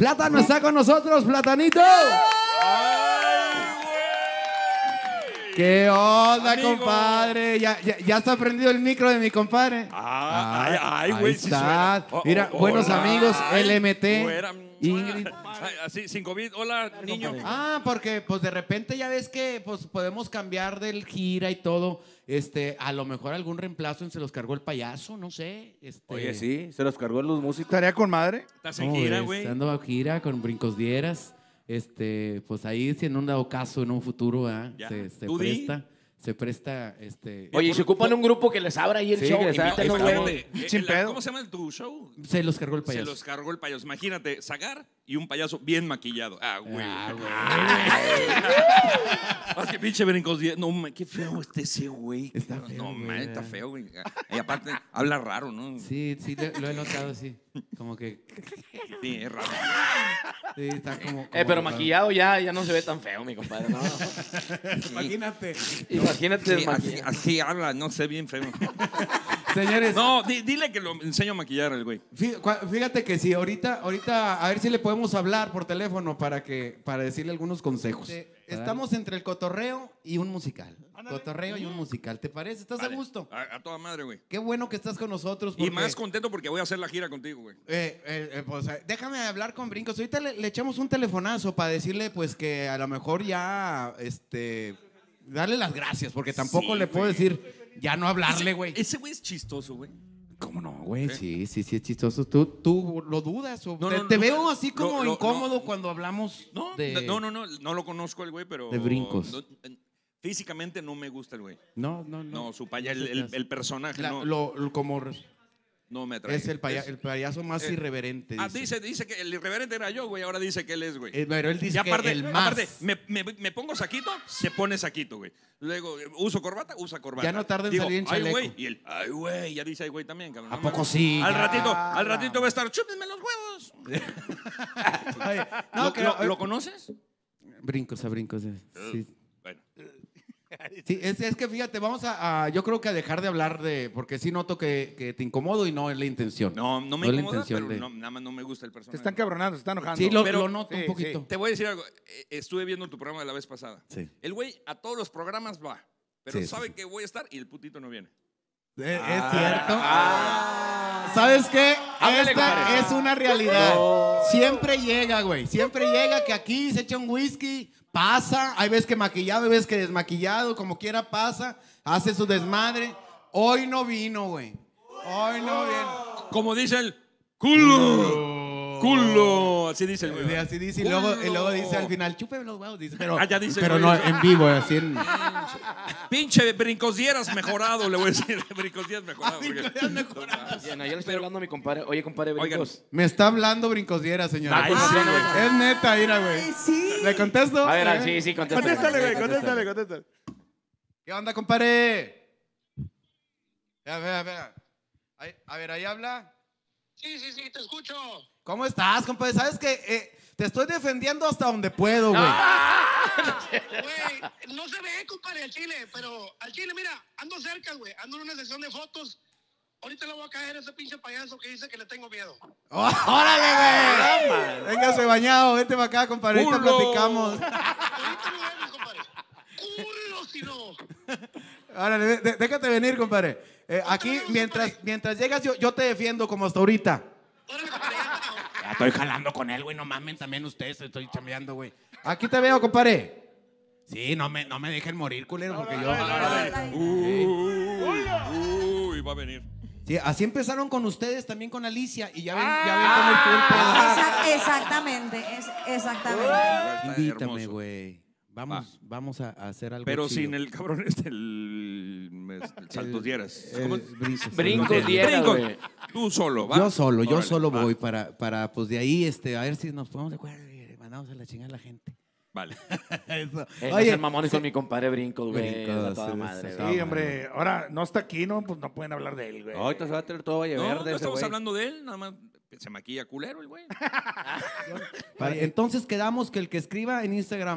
Plátano está con nosotros, Platanito. ¿Qué onda, amigo? Compadre? Ya está prendido el micro de mi compadre. Ay, güey. Ahí está. Mira, buenos amigos, LMT. Ingrid. Así, sin COVID. Hola, niño. Porque pues de repente ya ves que pues podemos cambiar del gira y todo. A lo mejor algún reemplazo se los cargó el payaso, no sé. Oye, sí, se los cargó los músicos. Estaría con madre. Estás en gira, güey. Ando a gira con Brincos Dieras. Pues ahí si en un dado caso en un futuro Ya. se presta Oye, ¿y se ocupan un grupo que les abra ahí el Sí, show? que les abra. Invítenos, Imagínate, güey. Sin pedo. ¿Cómo se llama tu show? se los cargó el Se payaso. los cargó el payaso. Imagínate, Zagar y un payaso bien maquillado. Güey. Más que pinche brincos. No, qué feo ese güey. Está feo, No, güey. man, está feo, güey. Y aparte, habla raro, ¿no? Sí, lo he notado así. Como que Sí, es raro. sí, está como Pero maquillado ya no se ve tan feo, mi compadre. No. Imagínate. Imagínate Sí, así habla, no sé, bien feo. Señores, No, dile que lo enseño a maquillar el güey. fíjate que sí, ahorita a ver si le podemos hablar por teléfono para decirle algunos consejos. Estamos entre el cotorreo y un musical. Cotorreo y un musical. ¿Te parece? ¿Estás Vale. a gusto? A toda madre, güey. Qué bueno que estás con nosotros. Y más contento porque voy a hacer la gira contigo, güey. Pues, déjame hablar con Brincos. Ahorita le echamos un telefonazo para decirle pues que a lo mejor ya darle las gracias, porque tampoco Sí, le puedo güey. decir ya no hablarle, güey. Ese güey es chistoso, güey. ¿Cómo no, güey? Sí, es chistoso. ¿Tú lo dudas? No, te no, veo no, así como no, incómodo no. cuando hablamos No, de... no lo conozco el güey, pero... De Brincos. Físicamente no me gusta el güey. No. No, su paya, No se te hace. el personaje No me atrae. es el payaso más irreverente. Dice que el irreverente era yo, güey. Ahora dice que él es, güey. Pero él dice Y aparte, que el más. aparte me pongo saquito, se pone saquito, güey. Luego, uso corbata, usa corbata. Ya no tarda en Digo, salir en ay, chaleco. güey. Y él, ay, güey, ya dice ay, güey también, cabrón. ¿A No poco mames. sí? Al Ya, ratito va a estar, chúpenme los huevos. Oye, no, ¿Lo conoces? Brincos. Sí. Bueno. Sí, es que fíjate, vamos yo creo que a dejar de hablar porque sí noto que te incomodo y no es la intención. No me es la incomoda, intención pero de- nada más no me gusta el Se personaje. están cabronando, se están enojando. Sí, Pero- lo noto un sí, poquito. Te voy a decir algo. Estuve viendo tu programa de la vez pasada. Sí. El güey a todos los programas va, pero Sí, sabe sí. que voy a estar y el putito no viene. Es cierto. ¿Sabes qué? Háblale, Esta compadre. es una realidad. Siempre llega, güey. Siempre llega que aquí se echa un whisky, pasa. Hay veces que maquillado, hay veces que desmaquillado, como quiera pasa. Hace su desmadre. Hoy no vino, güey. Hoy no vino. Como dice el culo. Así dice el güey. Sí, así dice. Y luego dice al final, chúpeme los huevos. Dice, pero Ya dice, pero güey. no en vivo, así en. Pinche Brincos Dieras mejorado, le voy a decir. Brincos Dieras mejorado. Bien, ayer le estoy hablando a mi compadre. Oye, compadre, Brincos. Me está hablando Brincosdiera, señora. Ay, sí, güey. Es neta, mira, güey. ¿Le contesto? A ver, sí, contéstale. Contéstale. ¿Qué onda, compadre? A ver, ahí habla. Sí, te escucho. ¿Cómo estás, compadre? ¿Sabes que te estoy defendiendo hasta donde puedo, güey? Güey, no se ve, compadre, al chile, pero al chile, mira, ando cerca, güey. Ando en una sesión de fotos. Ahorita le voy a caer a ese pinche payaso que dice que le tengo miedo. ¡Órale, güey! Véngase bañado, vete para acá, compadre. Ahorita ¡Culo! platicamos. Ahorita nos vemos, compadre. Culo, si no. Órale, déjate venir, compadre. Aquí, mientras llegas, yo te defiendo como hasta ahorita. Órale, compadre, ya está. Ya estoy jalando con él, güey. No mamen también ustedes, estoy chambeando, güey. Aquí te veo, compadre. Sí, no me dejen morir, culero, porque yo... Uy, va a venir. Sí, así empezaron con ustedes, también con Alicia, y ya ven cómo estuvo el pedo. Exactamente. Está Invítame, hermoso. güey. Vamos a hacer algo Pero chido. sin el cabrón el Saltos Dieras. ¿Cómo? Brincos Dieras, Brincos. güey. Tú solo, ¿va? Yo Órale, solo va. voy para pues de ahí, a ver si nos ponemos de acuerdo y mandamos a la chingada a la gente. Vale. Eso. No sean mamones con mi compadre Brincos, güey. Brincos, A toda sí, madre, sí, güey. Sí, hombre, ahora no está aquí, ¿no? Pues no pueden hablar de él, güey. Ahorita se va a tener todo Valle No, Verde. no ese estamos güey. hablando de él, nada más se maquilla culero el güey. Vale, entonces quedamos que el que escriba en Instagram,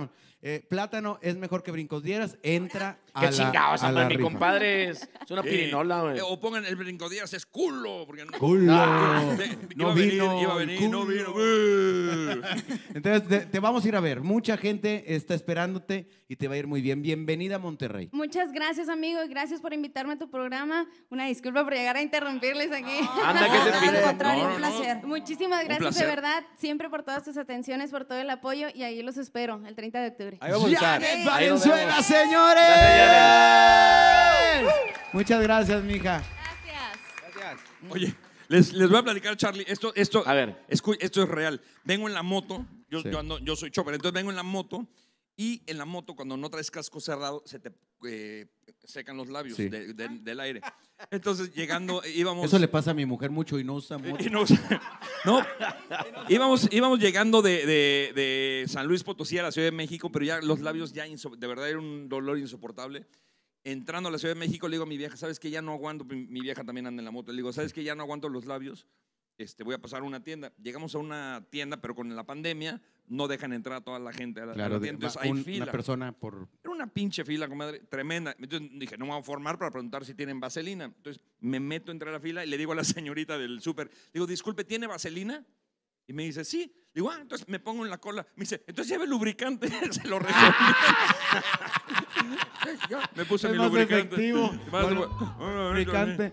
Plátano es mejor que Brincos Dieras. Entra Qué a chingados, a la mi rifa. compadre es una pirinola, güey. O pongan el brinco días, es culo. Porque no, Culo. iba a venir, no vino. Entonces, te vamos a ir a ver. Mucha gente está esperándote y te va a ir muy bien. Bienvenida a Monterrey. Muchas gracias, amigo, y gracias por invitarme a tu programa. Una disculpa por llegar a interrumpirles aquí. Anda, que te Al pide. contrario, No, un no, placer. Muchísimas gracias, placer. de verdad, siempre por todas tus atenciones, por todo el apoyo, y ahí los espero, el 30 de octubre. Ahí vamos a estar. Janet Ahí nos Valenzuela, vemos. señores. Gracias, Muchas gracias, mija. Gracias. Oye, les voy a platicar, Charlie. Esto, A ver. esto es real. Vengo en la moto. Sí. Yo soy chopper, entonces vengo en la moto. Y en la moto, cuando no traes casco cerrado, se te secan los labios Sí. del aire. Entonces, llegando, íbamos... Eso le pasa a mi mujer mucho y no usa moto. Y no, íbamos llegando de San Luis Potosí a la Ciudad de México, pero ya los labios ya de verdad era un dolor insoportable. Entrando a la Ciudad de México le digo a mi vieja, ¿sabes qué? Ya no aguanto, mi vieja también anda en la moto, le digo, ¿sabes qué? Ya no aguanto los labios, voy a pasar a una tienda. Llegamos a una tienda, pero con la pandemia no dejan entrar a toda la gente a la Claro, tienda, entonces hay fila. una persona por... Era una pinche fila, comadre, tremenda. Entonces dije, no me voy a formar para preguntar si tienen vaselina. Entonces me meto entre la fila y le digo a la señorita del súper, digo, disculpe, ¿tiene vaselina? Y me dice, sí. Digo, entonces me pongo en la cola. Me dice, entonces lleve lubricante. Se lo resolví. Me puse Es mi más lubricante. efectivo. Lubricante.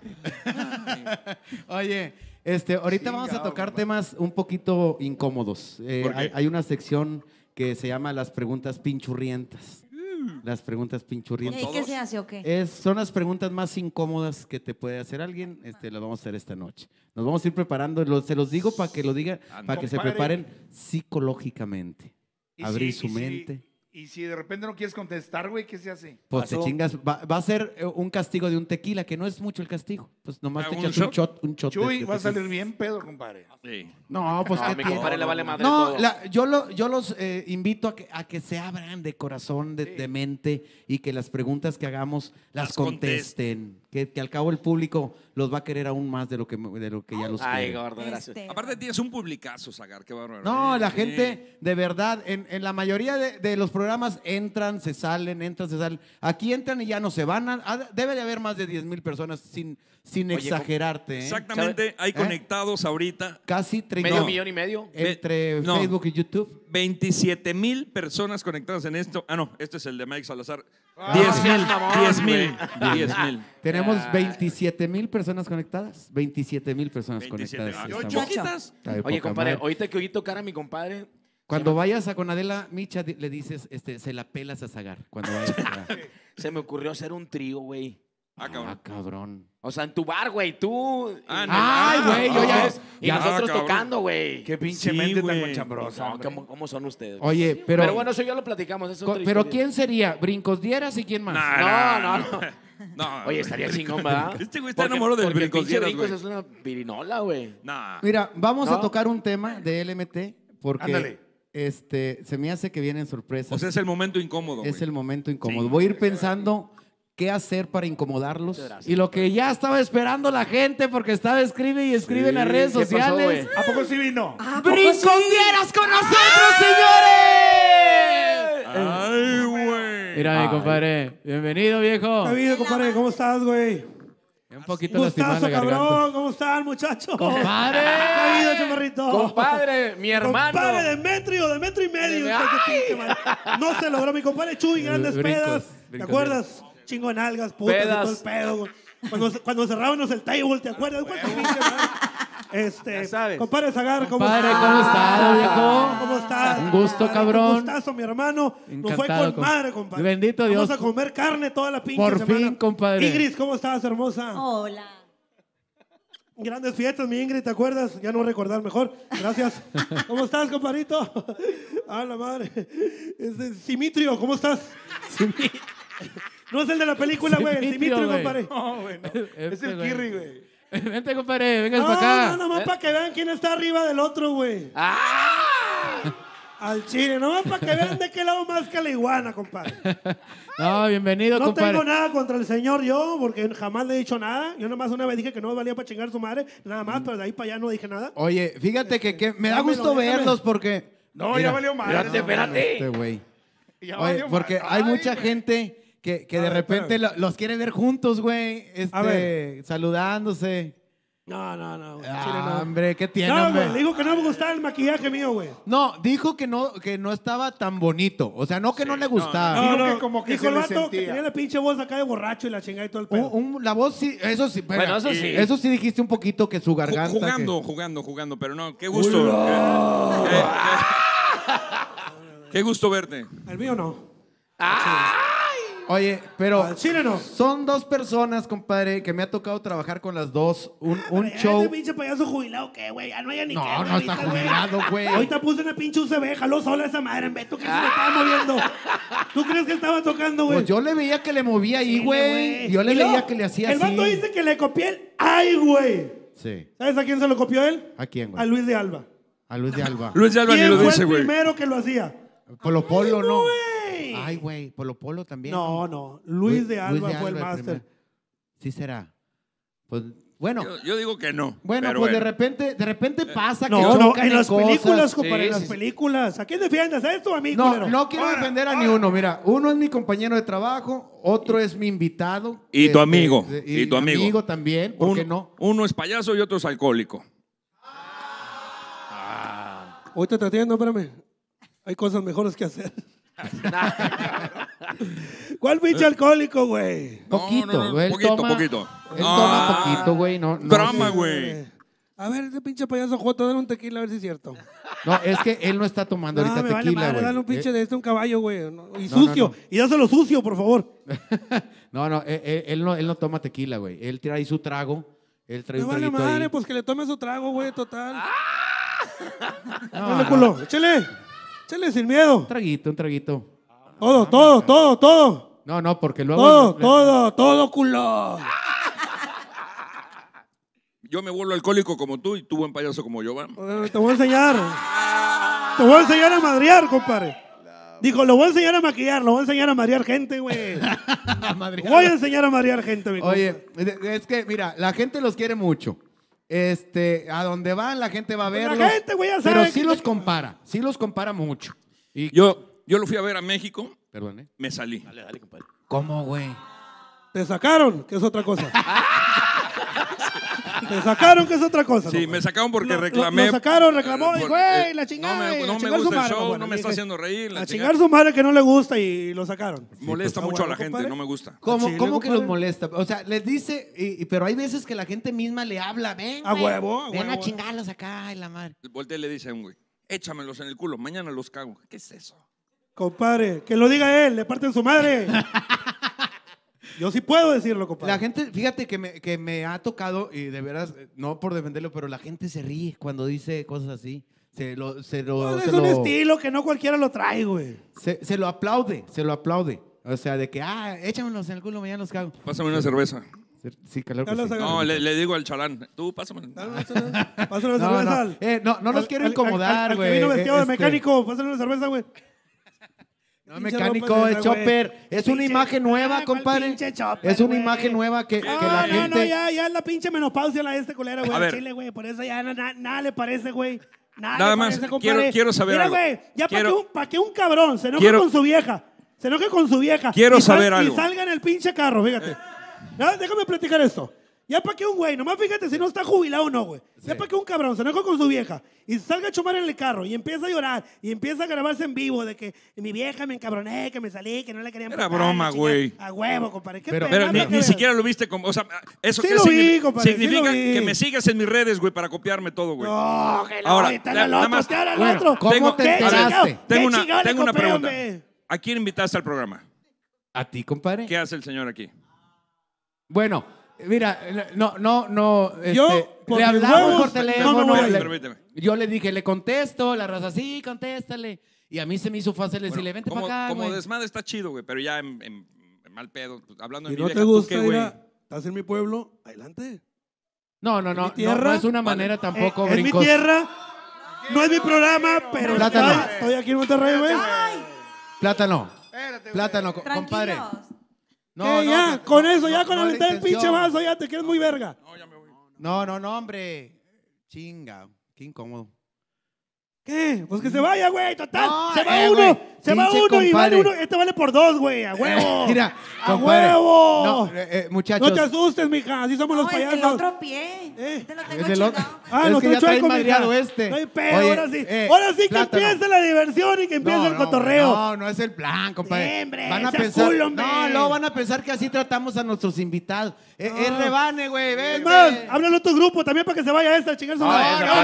Oye, ahorita vamos a tocar temas un poquito incómodos. ¿Por qué? Hay una sección que se llama las preguntas pinchurrientas. Las preguntas ¿Y pinchurrientas. ahí qué se hace o qué? Son las preguntas más incómodas que te puede hacer alguien. Las vamos a hacer esta noche. Nos vamos a ir preparando. Se los digo para que lo digan, para que se Compadre. preparen psicológicamente. Y Abrir si- su y si- mente. Y si de repente no quieres contestar, güey, ¿qué se hace? Pues te Pasó. chingas. Va a ser un castigo de un tequila, que no es mucho el castigo. Pues nomás te ¿Un echas shot? un shot. Chuy, de va a tequila. salir bien pedo, compadre. Sí. No, pues No, ¿qué a mi tiene? compadre le vale madre No, todo. yo los invito a que se abran de corazón, de mente y que las preguntas que hagamos las contesten. Que al cabo el público los va a querer aún más de lo que ya los Ay, quiere. gordo, gracias. Aparte tienes un publicazo, Zagar, qué bárbaro. No, la Sí. gente, de verdad, en la mayoría de los programas entran, se salen. Aquí entran y ya no se van. Debe de haber más de 10,000 personas sin Oye, exagerarte. ¿eh? Exactamente, hay conectados ahorita Casi 30. Medio no, millón y medio. entre No. Facebook y YouTube. 27,000 personas conectadas en esto. Ah, no, este es el de Mike Salazar. Ah, 10,000, mamón, 10,000, güey. 10,000. Tenemos Ay. 27,000 personas conectadas. 27,000 personas 27. conectadas. Ah, Estamos- choquitas. Está de Oye, poca compadre, madre. ahorita que oí tocar a mi compadre. Cuando vayas a Conadela Micha, le dices, se la pelas a Zagar. Cuando vayas a... Se me ocurrió hacer un trío, güey. Ah, cabrón. Ah, cabrón. O sea, en tu bar, güey, tú. Ah, no. Ay, güey, yo ya... Ustedes y ya- nosotros cabrón. tocando, güey. Qué pinche Sí, mente güey. tan conchambrosa. No, hombre. ¿cómo son ustedes? Oye, Pero bueno, eso ya lo platicamos. Es otra pero historia. ¿quién sería? ¿Brincos Dieras y quién más? No. No. Oye, estaría chingón, ¿verdad? Este güey está enamorado del porque el Brincos pinche Dieras, Brincos güey. es una pirinola, güey. No. Mira, vamos a No. tocar un tema de LMT porque Ándale. se me hace que vienen sorpresas. O sea, es el momento incómodo. Es güey. el momento incómodo. Sí. Voy a ir pensando qué hacer para incomodarlos. Muchas gracias. Y lo que ya estaba esperando la gente, porque estaba escribe y escribe en las redes ¿Qué pasó, sociales. güey? ¿A poco sí vino? ¡Brincos Dieras con nosotros, señores! Ay, güey. Mira, mi compadre. Bienvenido, viejo. ¿Qué ha habido, compadre? ¿Cómo estás, güey? Un poquito lastimada Gustazo, la garganta. cabrón. ¿Cómo están, muchachos? ¡Compadre! ¿Qué ha habido, chaparrito? Compadre, mi hermano. Compadre de metro y medio. De- hijo de tu pinche madre. No se logró mi compadre Chuy, grandes Brincos, pedas. ¿Te brincos acuerdas? Chingo de nalgas, putas y Pedas. todo el pedo. Güey. Cuando cerrábamos el table, ¿te acuerdas? Güey, tu pinche madre. Ya sabes. Compadre Zagar, ¿cómo Compadre, estás? ¿cómo estás, viejo? ¿Cómo estás? Un gusto, compadre? cabrón. Un gustazo, mi hermano. Nos fue Encantado, con madre, compadre. Bendito Dios. Vamos a comer carne toda la pinche Por semana. fin, compadre. Ingrid, ¿cómo estás, hermosa? Hola. Grandes fiestas, mi Ingrid, ¿te acuerdas? Ya no recordar mejor. Gracias. ¿Cómo estás, compadrito? Ah, la madre. Simitrio, ¿cómo estás? No es el de la película, güey. El Simitrio, Simitrio, güey. compadre. No, güey, no. Es el Kirri, güey. Vente, compadre, vengas No, para acá. no, nomás para que vean quién está arriba del otro, güey. Al chile, nomás para que vean de qué lado más que la iguana, compadre. No, bienvenido, No compadre. tengo nada contra el señor yo, porque jamás le he dicho nada. Yo nomás una vez dije que no valía para chingar su madre, nada más, pero de ahí para allá no dije nada. Oye, fíjate que me da Dámelo, gusto déjame. verlos porque... No, Mira, ya valió madre. Espérate. Este güey. Ya Oye, valió porque madre. hay Ay, mucha güey. gente que de repente los quiere ver juntos, güey. A ver. Saludándose. No, Chile Ah, no. hombre, ¿qué tiene, No, hombre? güey, le digo que no me gustaba el maquillaje mío, güey. No, dijo que no estaba tan bonito. O sea, no que no le gustaba. Dijo No, que como que dijo se el le vato que sentía. tenía la pinche voz acá de borracho y la chingada y todo el pedo. La voz sí, eso sí. Bueno, eso sí. Eso sí dijiste un poquito que su garganta. Jugando, pero no, qué gusto. Qué gusto verte. El mío no. Oye, pero Al Chile no. son dos personas, compadre, que me ha tocado trabajar con las dos. Un Este show. pinche payaso jubilado, ¿qué, güey? Ya no hay ni No, qué, güey, no está ahorita, güey. jubilado, güey. Ahorita puse una pinche UCB, jaló sola esa madre, ve, ¿tú crees que me estaba moviendo? ¿Tú crees que estaba tocando, güey? Pues yo le veía que le movía ahí, Sí, güey. Yo le Y luego, veía que le hacía el así. vato dice que le copié el ¡ay, güey! Sí. ¿Sabes a quién se lo copió él? ¿A quién, güey? A Luis de Alba. A Luis de Alba. Luis de Alba ni ¿Quién lo fue dice, el güey. primero que lo hacía? Polo Polo, ¿no? Güey. Ay, güey, Polo Polo también. No. Luis de Alba fue el máster. primero. Sí será. Pues, bueno. Yo digo que no. Bueno, pero pues bueno. de repente pasa que No, chocan en las cosas. películas, compadre, Sí, en las sí, sí. películas. ¿A quién defiendes? ¿A esto o a mí, No, culero? no quiero defender a ni uno. Mira, uno es mi compañero de trabajo, otro es mi invitado. Y tu amigo, Y y tu amigo. también, ¿por qué no? Uno es payaso y otro es alcohólico. Ahorita te atiendo, espérame. Hay cosas mejores que hacer. ¿Cuál pinche alcohólico, güey? Poquito, güey. Poquito. Él toma poquito, güey. No, Drama, sí. güey. A ver, ese pinche payaso Joto, dale un tequila a ver si es cierto. No, es que él no está tomando No, ahorita me vale tequila, madre, güey. dale un pinche de un caballo, güey. Y No, sucio. no. Y dáselo sucio, por favor. No, él no toma tequila, güey. Él trae ahí su trago. Él trae Me un vale traguito madre, ahí. pues que le tome su trago, güey, total. No, Dale, no. culo, échale. Échale sin miedo. Un traguito. Todo. No, porque luego... Todo, culo. Yo me vuelvo alcohólico como tú y tú buen payaso como yo, ¿va? Te voy a enseñar. Te voy a enseñar a madrear, compadre. Dijo, lo voy a enseñar a maquillar, lo voy a enseñar a marear gente, güey. Voy a enseñar a marear gente, mi compa. Oye, es que, mira, la gente los quiere mucho. A donde van, la gente va a Pues la verlos. gente, güey, ya pero sabe sí que- los compara. Sí los compara mucho. Y, Yo lo fui a ver a México, Perdón, ¿eh? me salí. Dale, compadre. ¿Cómo, güey? Te sacaron, que es otra cosa. Te sacaron, que es otra cosa. Sí, compadre. me sacaron porque Lo reclamé. sacaron, reclamó, y por- güey, la chingada. No a me chingar su gusta el madre, show, compadre. no me está Dije, haciendo reír. A chingar su madre que no le gusta y lo sacaron. Molesta Pues, mucho a la bueno, gente, compadre. no me gusta. ¿Cómo, Chile, cómo que compadre. los molesta? O sea, les dice, pero hay veces que la gente misma le habla, ven, A güey, huevo, a ven a huevo. chingarlos acá, y la madre. Voltea y le dice a un güey, échamelos en el culo, mañana los cago. ¿Qué es eso? Compadre, que lo diga él, le parten su madre. Yo sí puedo decirlo, compadre. La gente, fíjate que me ha tocado, y de veras, no por defenderlo, pero la gente se ríe cuando dice cosas así. Se lo Pues es un estilo que no cualquiera lo trae, güey. se lo aplaude, se lo aplaude. O sea, de que, échamelos en el culo, mañana los cago. Pásame una cerveza. Sí, claro que Ya los sí. agarré. No, le digo al chalán, tú pásame. Pásale una No, cerveza no, no los quiero incomodar, Al güey. que vino vestido de Este, mecánico, pásale una cerveza, güey. No, Pinche mecánico, ropa de es esa, güey. chopper. Es una Pinche- imagen nueva, ¿cuál compadre. pinche chopper, Es una güey? imagen nueva que la No, gente... no, ya es la pinche menopausia la de este culero, güey. A al ver. Chile, güey. Por eso ya nada le parece, güey. Nada le más, parece, compadre. quiero saber Mira, algo. güey, ya Quiero- para que un cabrón se enoje Quiero- con su vieja. Se enoje con su vieja. Quiero y saber algo. Y salga en el pinche carro, fíjate. No, déjame platicar esto. Ya para que un güey, nomás fíjate si no está jubilado o no, güey. Ya para que un cabrón se enoje con su vieja y salga a chumar en el carro y empieza a llorar y empieza a grabarse en vivo de que mi vieja me encabroné, que me salí, que no le querían Era pagar, broma, la chingada. güey. A huevo, compadre. ¿Qué Pero- pedo? Pero Nada que ni ver. siquiera lo viste como, o sea, ¿eso Sí qué lo vi, significa? compadre, sí Significa lo vi. que me sigas en mis redes, güey, para copiarme todo, güey. No, que no, Ahora, ahorita nada el otro, más- te habla el bueno, otro. ¿cómo Tengo- te ¿Qué enteraste? chingado? Tengo ¿Qué una, chingado le tengo una compré, pregunta. hombre? ¿A quién invitaste al programa? ¿A ti, compadre? ¿Qué hace el señor aquí? Bueno, mira, no. Yo, por le mis hablamos huevos, por teléfono. no me voy a ir. Permíteme. Yo le dije, le contesto, la raza, sí, contéstale. Y a mí se me hizo fácil decirle, vente para acá, como güey. desmadre está chido, güey, pero ya en mal pedo, pues, hablando de Si mi no vieja, te ¿tú gusta qué, ir güey? a... ¿Estás en mi pueblo? Adelante. No, mi tierra, no es una manera tampoco Es mi brincos. tierra, no es mi programa, pero Plátano. estoy aquí en Monterrey, güey. Plátano. Espérate, güey. Plátano, compadre. ¿Qué? Ya, con eso, ya con no aventar la el pinche intención. vaso, ya te quedas muy verga. No, hombre. Chinga, qué incómodo. ¿Qué? Pues que se vaya, güey, total. No, se va güey. uno. Se va Pinche uno y vale compadre. uno. Este vale por 2, güey. A huevo. Mira, ¡A compadre. huevo! No, muchachos. No te asustes, mija. Así somos los No, payasos. el otro pie. ¿Eh? Te lo Es tengo del otro. chingado. Ah, Es no que estoy ya traes chueco, madreado mija. este. No hay pedo, Oye, ahora sí. Ahora sí que plátano. empiece la diversión y que empiece el cotorreo. No, no es el plan, compadre. Hombre, van a seas pensar, culo, hombre. no, luego van a pensar que así tratamos a nuestros invitados. Es rebane, güey, ven. Es más, háblalo a tu grupo también para que se vaya esta a chingar su madre. esa No, madre.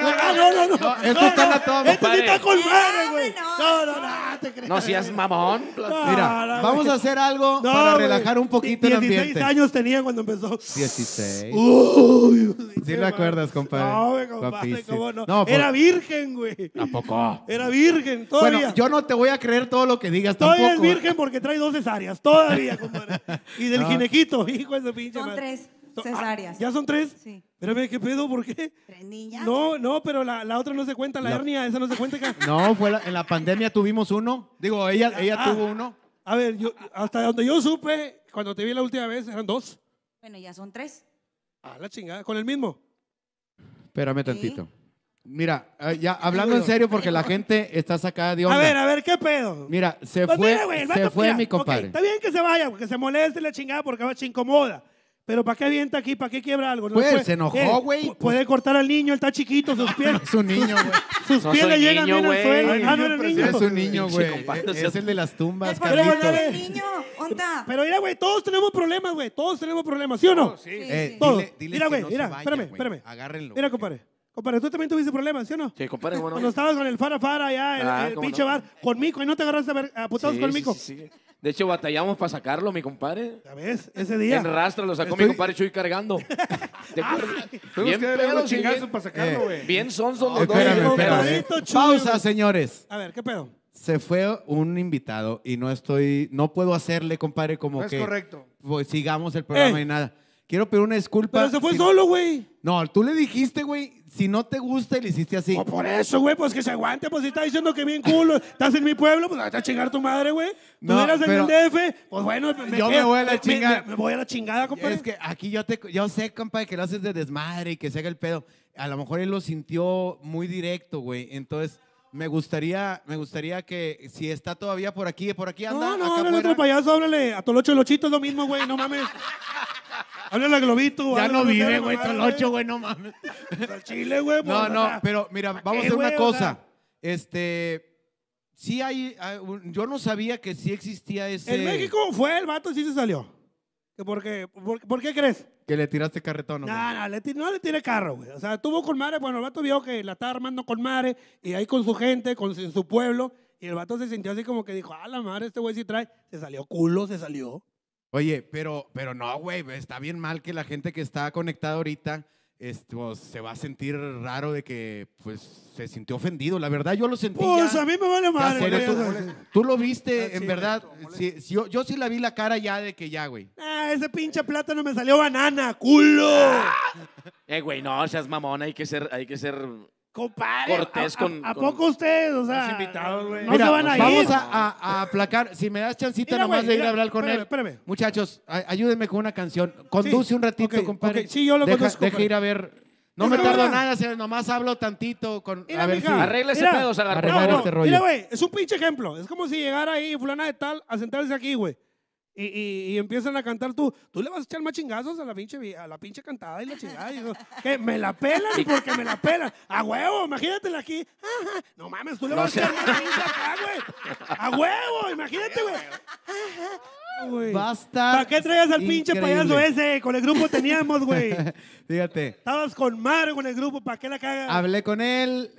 no. Esto está en la toma, Este sí está con madre, güey. No, No, te creas. No seas mamón. Mira, no, vamos güey. a hacer algo No, para güey. relajar un poquito el 16 ambiente. años tenía cuando empezó. 16. Uy, ¿Sí qué lo acuerdas, compadre? No, güey, compadre, Guapísimo. cómo no. No, por- Era virgen, güey. ¿A poco? Era virgen, todavía. Bueno, yo no te voy a creer todo lo que digas Todavía tampoco. es virgen porque trae 2 cesáreas. Todavía, compadre. Y del ginequito, hijo de su pinche Son madre. 3 Ah, cesáreas. ¿Ya son 3? Sí. Espérame, ¿qué pedo? ¿Por qué? 3 niñas. No, pero la otra no se cuenta, la hernia, esa no se cuenta acá. No, en la pandemia tuvimos uno. Digo, ella Ah. tuvo uno. A ver, hasta donde yo supe, cuando te vi la última vez, eran 2. Bueno, ya son 3. Ah, la chingada, con el mismo. Espérame tantito. Mira, ya hablando en serio porque la gente está sacada de onda. A ver, ¿qué pedo? Mira, se Pues fue, mira, güey, el vato, se fue mira, mi ok, compadre. está bien que se vaya, porque se moleste la chingada porque se incomoda. Pero ¿para qué avienta aquí? ¿Para qué quiebra algo? Pues, puede- se enojó, ¿qué? güey. Puede cortar al niño, él está chiquito, sus pies. Es un niño, güey. Sus No pies soy le llegan niño, bien al güey. suelo. Ay, Ah, no eres niño. Es un niño, Pinche güey. compadre, Es el de las tumbas, ¿Por qué Carlitos. no Carlitos. eres niño? ¿Onda? Pero mira, güey, todos tenemos problemas, güey. Todos tenemos problemas, ¿sí o no? Sí. Todos. Diles Mira, que güey, no mira, se vaya, espérame, güey. espérame. Agárrenlo. Mira, güey. compadre. Compadre, tú también tuviste problemas, ¿sí o no? Sí, compadre, bueno. Cuando estabas con el fara allá, el ¿cómo pinche no? bar, con Mico, y no te agarraste a putados Sí, con sí, Mico. sí, sí. De hecho, batallamos para sacarlo, mi compadre. ¿Ya ves? Ese día. En rastra lo sacó Estoy- mi compadre Chuy cargando. ¿Te acuerdas? Tuvimos que darle pedo, los sí, chingazos bien- para sacarlo, güey. Bien son los dos. Espérame, Ay, espérame. compadrito chulo, Pausa, güey. señores. A ver, ¿qué pedo? Se fue un invitado y no puedo hacerle, compadre, como No es que correcto. pues, sigamos el programa y nada. Quiero pedir una disculpa. Pero se fue si- solo, güey. No, tú le dijiste, güey, si no te gusta y le hiciste así. O por eso, güey, pues que se aguante, pues si está diciendo que bien culo, estás en mi pueblo, pues vete a chingar tu madre, güey. Tú No, eras en pero- el DF, pues bueno, Yo me voy a la chingada. Me voy a la chingada, compadre. Es que aquí yo sé, compadre, que lo haces de desmadre y que se haga el pedo. A lo mejor él lo sintió muy directo, güey. Entonces, me gustaría que si está todavía por aquí anda, No, acá háblale a otro afuera. payaso, háblale a Tolocho Lochito, es lo mismo, güey, no mames. Háblale a Globito. Ya háblale no a vive, Lucero, güey, mamá, Tolocho, güey, no mames. Al Chile, güey. pues, No, o no, sea, pero mira, vamos a qué, hacer una güey? O cosa. sea. Sí yo no sabía que sí existía ese... En México fue el vato, sí se salió. ¿Por qué crees? Que le tiraste carretón, ¿no? No, no le tiré carro, güey. O sea, tuvo con madre, bueno, el vato vio que la estaba armando con madre y ahí con su gente, en su pueblo, y el vato se sintió así como que dijo, la madre, este güey sí trae. Se salió culo, se salió. Oye, pero no, güey, está bien mal que la gente que está conectada ahorita pues, se va a sentir raro de que pues se sintió ofendido. La verdad, yo lo sentí Pues ya. a mí me vale Ya madre. sé, güey, tú, o sea, tú lo viste, en sí, verdad. Sí, yo sí la vi la cara ya de que ya, güey. ese pinche plátano me salió banana, culo. Güey, no seas mamón, hay que ser Compadre, Cortés ¿a con- poco ustedes? O sea, Los invitados, güey. no Mira, se van a ir. vamos a aplacar. Si me das chancita Mira, nomás güey, de ir mira, a hablar con él. espérame. Muchachos, ayúdenme con una canción. Conduce un ratito, ok, compadre. ok, sí, yo lo deja, conduzco, deja compadre. ir a ver. No Es me que tardo mira. nada, nomás hablo tantito con. Mira, a ver si. mija, Arregla ese mira, pedo, Sagarro. Arreglar no, este no, rollo. mira, güey, es un pinche ejemplo. Es como si llegara ahí fulana de tal a sentarse aquí, güey. Y empiezan a cantar tú le vas a echar más chingazos a la pinche cantada y la chingada. Y digo, ¿qué? ¿Me la pelan? Porque me la pelan. A huevo, imagínatela aquí. Ajá. No mames, tú le vas a echar más pinche acá, güey. A huevo, imagínate, güey. Ajá, güey. Va a estar ¿Para qué traías al pinche increíble. payaso ese? Con el grupo teníamos, güey. Fíjate. Estabas con madre con el grupo, ¿para qué la cagas? Hablé con él,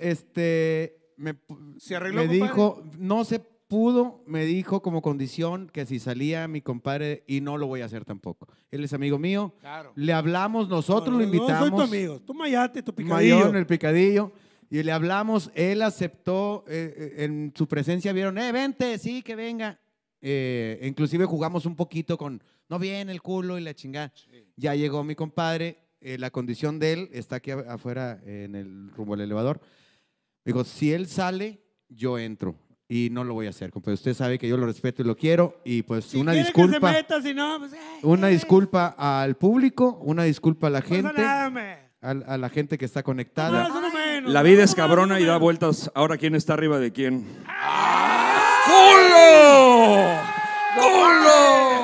¿Se arregló, me compadre? dijo, no se pudo, me dijo como condición que si salía mi compadre, y no lo voy a hacer tampoco. Él es amigo mío. Claro. Le hablamos, nosotros lo No invitamos. soy tu amigo. Tú mayate, tu picadillo. Mayón, el picadillo. Y le hablamos, él aceptó, en su presencia vieron, vente, sí, que venga. Inclusive jugamos un poquito con, no viene el culo y la chingada. Ya llegó mi compadre, la condición de él está aquí afuera en el rumbo al elevador. Digo, si él sale, yo entro. Y no lo voy a hacer, compadre. Usted sabe que yo lo respeto y lo quiero. Y pues Si una quiere disculpa. que se meta, si no, pues, Una disculpa al público, una disculpa a la no pasa gente, nada, me. a la gente que está No, conectada. eso no menos. La vida es No, cabrona no y da menos. vueltas. Ahora, ¿quién está arriba de quién? ¡Culo! ¡Culo!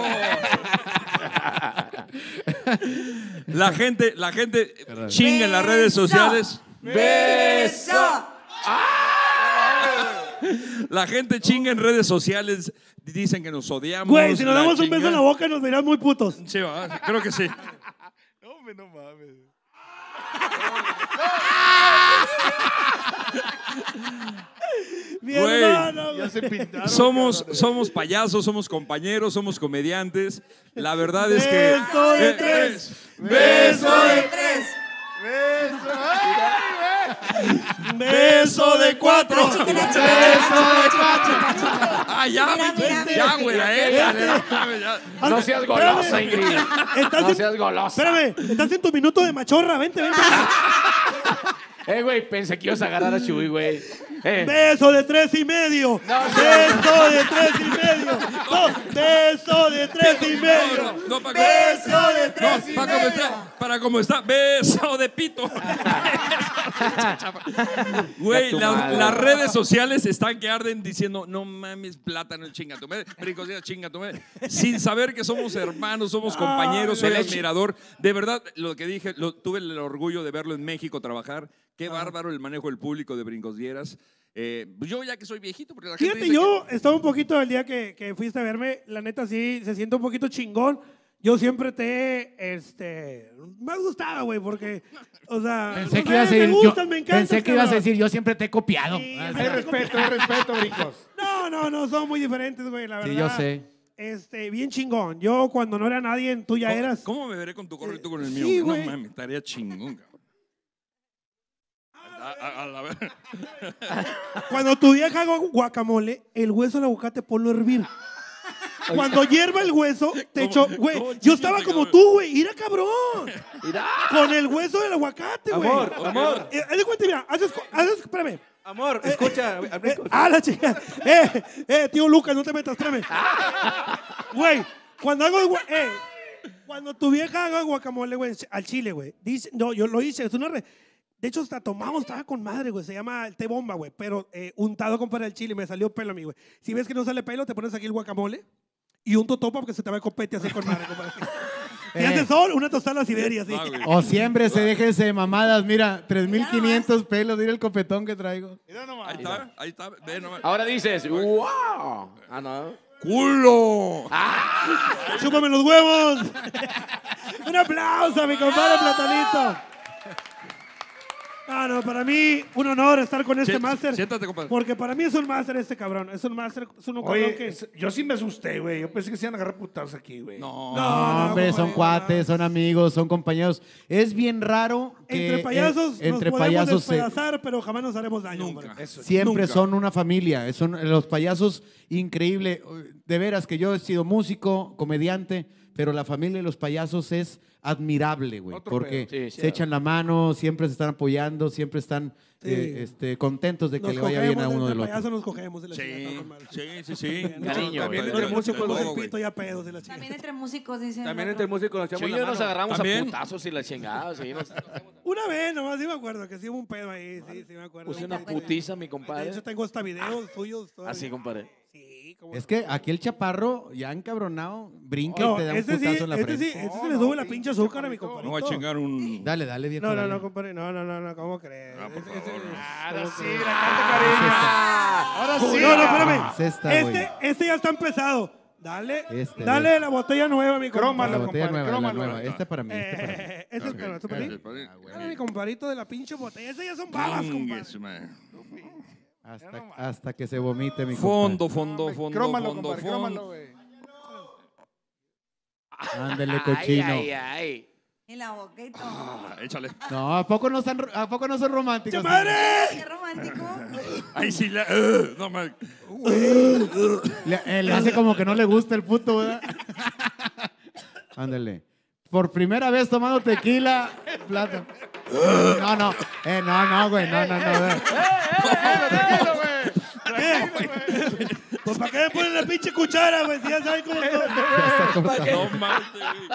La gente chinga en las redes sociales. ¡Beso! La gente chinga en redes sociales. Dicen que nos odiamos. Güey, si nos la damos un beso en la chingada. boca nos verán muy putos. Sí, va, creo que sí. No mames. Mi Güey, hermano, Ya güey. se pintaron. Somos payasos, somos compañeros, somos comediantes. La verdad es que... Beso de tres. Beso de tres. Beso. Ay, Beso de cuatro. Ah, ya, Mira. ya, güey, ya. No seas golosa, Espérame. Ingrid. Estás No en- seas golosa. Espérame, estás en tu minuto de machorra. Vente. Güey, pensé que ibas a agarrar a Chuy, güey. Beso de 3.5. No, Beso de 3.5. No, beso de 3.5. No, Beso de tres y para como está, beso de pito. Güey, Ya tu madre. las redes sociales están que arden diciendo, no mames, plátano, chinga tu madre, brincosera, chinga tu madre. Sin saber que somos hermanos, somos compañeros, soy admirador. De verdad, lo que dije, tuve el orgullo de verlo en México trabajar. Qué bárbaro el manejo del público de Brincosieras. Yo ya que soy viejito, porque la gente Fíjate, dice yo estaba un poquito el día que fuiste a verme, la neta sí, se siente un poquito chingón. Yo siempre me ha gustado, güey, porque, o sea, Pensé no que sé, ibas a me decir, gustan, me encantan. pensé que ibas a decir, yo siempre te he copiado. Sí, Ah, Hay respeto, Brincos. No, son muy diferentes, güey, la verdad. Sí, yo sé. Bien chingón. Yo cuando no era nadie, tú ya ¿Cómo, eras. ¿Cómo me veré con tu gorro y tú con el Sí, mío? güey. No mames, estaría chingón, cabrón. A la ver- Cuando tu vieja haga guacamole, el hueso del aguacate ponlo a hervir. Cuando hierva el hueso, te echo, güey. cómo Yo estaba chingate, como cabrón? tú, güey. Mira, cabrón. Mira. Con el hueso del aguacate, güey. Amor. Haz de cuenta, mira, espérame. Amor, escucha. al Brincos. La chica. Tío Lucas, no te metas, espérame. Güey, cuando tu vieja haga guacamole, güey, al chile, güey. No, yo lo hice, es una de hecho, hasta tomamos, estaba con madre, güey. Se llama el té bomba, güey. Pero untado con para el chile, me salió pelo a mí, güey. Si ves que no sale pelo, te pones aquí el guacamole y un totopa porque se te va el copete así con madre, compadre. Y hace sol, una tostada a la Siberia, así. Ah, güey. O siempre se déjense de mamadas. Mira, 3,500 pelos. Mira el copetón que traigo. Mira nomás. Ahí está. Ve nomás. Ahora dices, wow. Ah, no. ¡Culo! ¡Chúpame los huevos! Un aplauso a mi compadre Platanito. No, para mí un honor estar con este máster. Siéntate, compadre. Porque para mí es un máster este cabrón. Es un máster, es un cabrón Oye, que... yo sí me asusté, güey. Yo pensé que se iban a agarrar putazos aquí, güey. No. No, hombre, son compadre, cuates, son amigos, son compañeros. Es bien raro que Entre payasos entre nos payasos podemos despedazar, pero jamás nos haremos daño. Nunca. hombre. siempre Nunca. son una familia. Los payasos, increíble. De veras que yo he sido músico, comediante, pero la familia de los payasos es admirable, güey. Otro Porque pedo. Sí, se echan la mano, siempre se están apoyando, siempre están contentos de que Nos le vaya bien a cogemos, uno entre del otro. payasos nos cogemos y la Sí, chingada, con madre. sí. Cariño, También güey. entre músicos, Con todo, el güey. pito ya pedos y la chingada. También entre músicos, dicen. También el entre otro. músicos nos echamos Chuy y la yo mano. nos agarramos ¿También? a putazos y la chingada. Sí, Una vez nomás, sí me acuerdo, que sí hubo un pedo ahí, sí me acuerdo. puse una putiza, mi De compadre. hecho, tengo hasta videos tuyos. todavía. Así, compadre. Sí, como... Es que aquí el chaparro, ya encabronado, brinca No, y te da un este sí, putazo en la este frente. sí, este sí le sube la pinche azúcar a mi compadre. No voy a chingar un... Dale, viejo. No, dale. compadre, no, ¿cómo crees? Ah, por Ese- ese- favor. Ahora ¿cómo sí, crees? la canta cariño. Ahora sí. No, espérame. Es esta, güey. Este ya está empezado. Dale, Este, dale este. la botella nueva, mi Crómalo, La compadre. botella compadre, nueva, la crómalo. nueva. Esta para mí, esta para mí. Este es para, ¿esto para mí? Ah, güey. Dale, mi compadrito de la pinche botella. Esas ya son babas, compadre. Chingues, man. Hasta que se vomite mi Fondo, compadre. Crómalo, compadre, crómalo, güey. Ándele, cochino. Ay. En la boca y todo. Ah, échale. No, ¿a poco no son románticos? ¡Madre! Qué romántico. Ahí sí, no, man. Le hace como que no le gusta el puto, ¿verdad? Ándele. Por primera vez tomando tequila, plata. No, güey, no. Tranquilo, güey. Pues ¿para qué me ponen la pinche cuchara, güey? Si ya saben cómo son. No mames.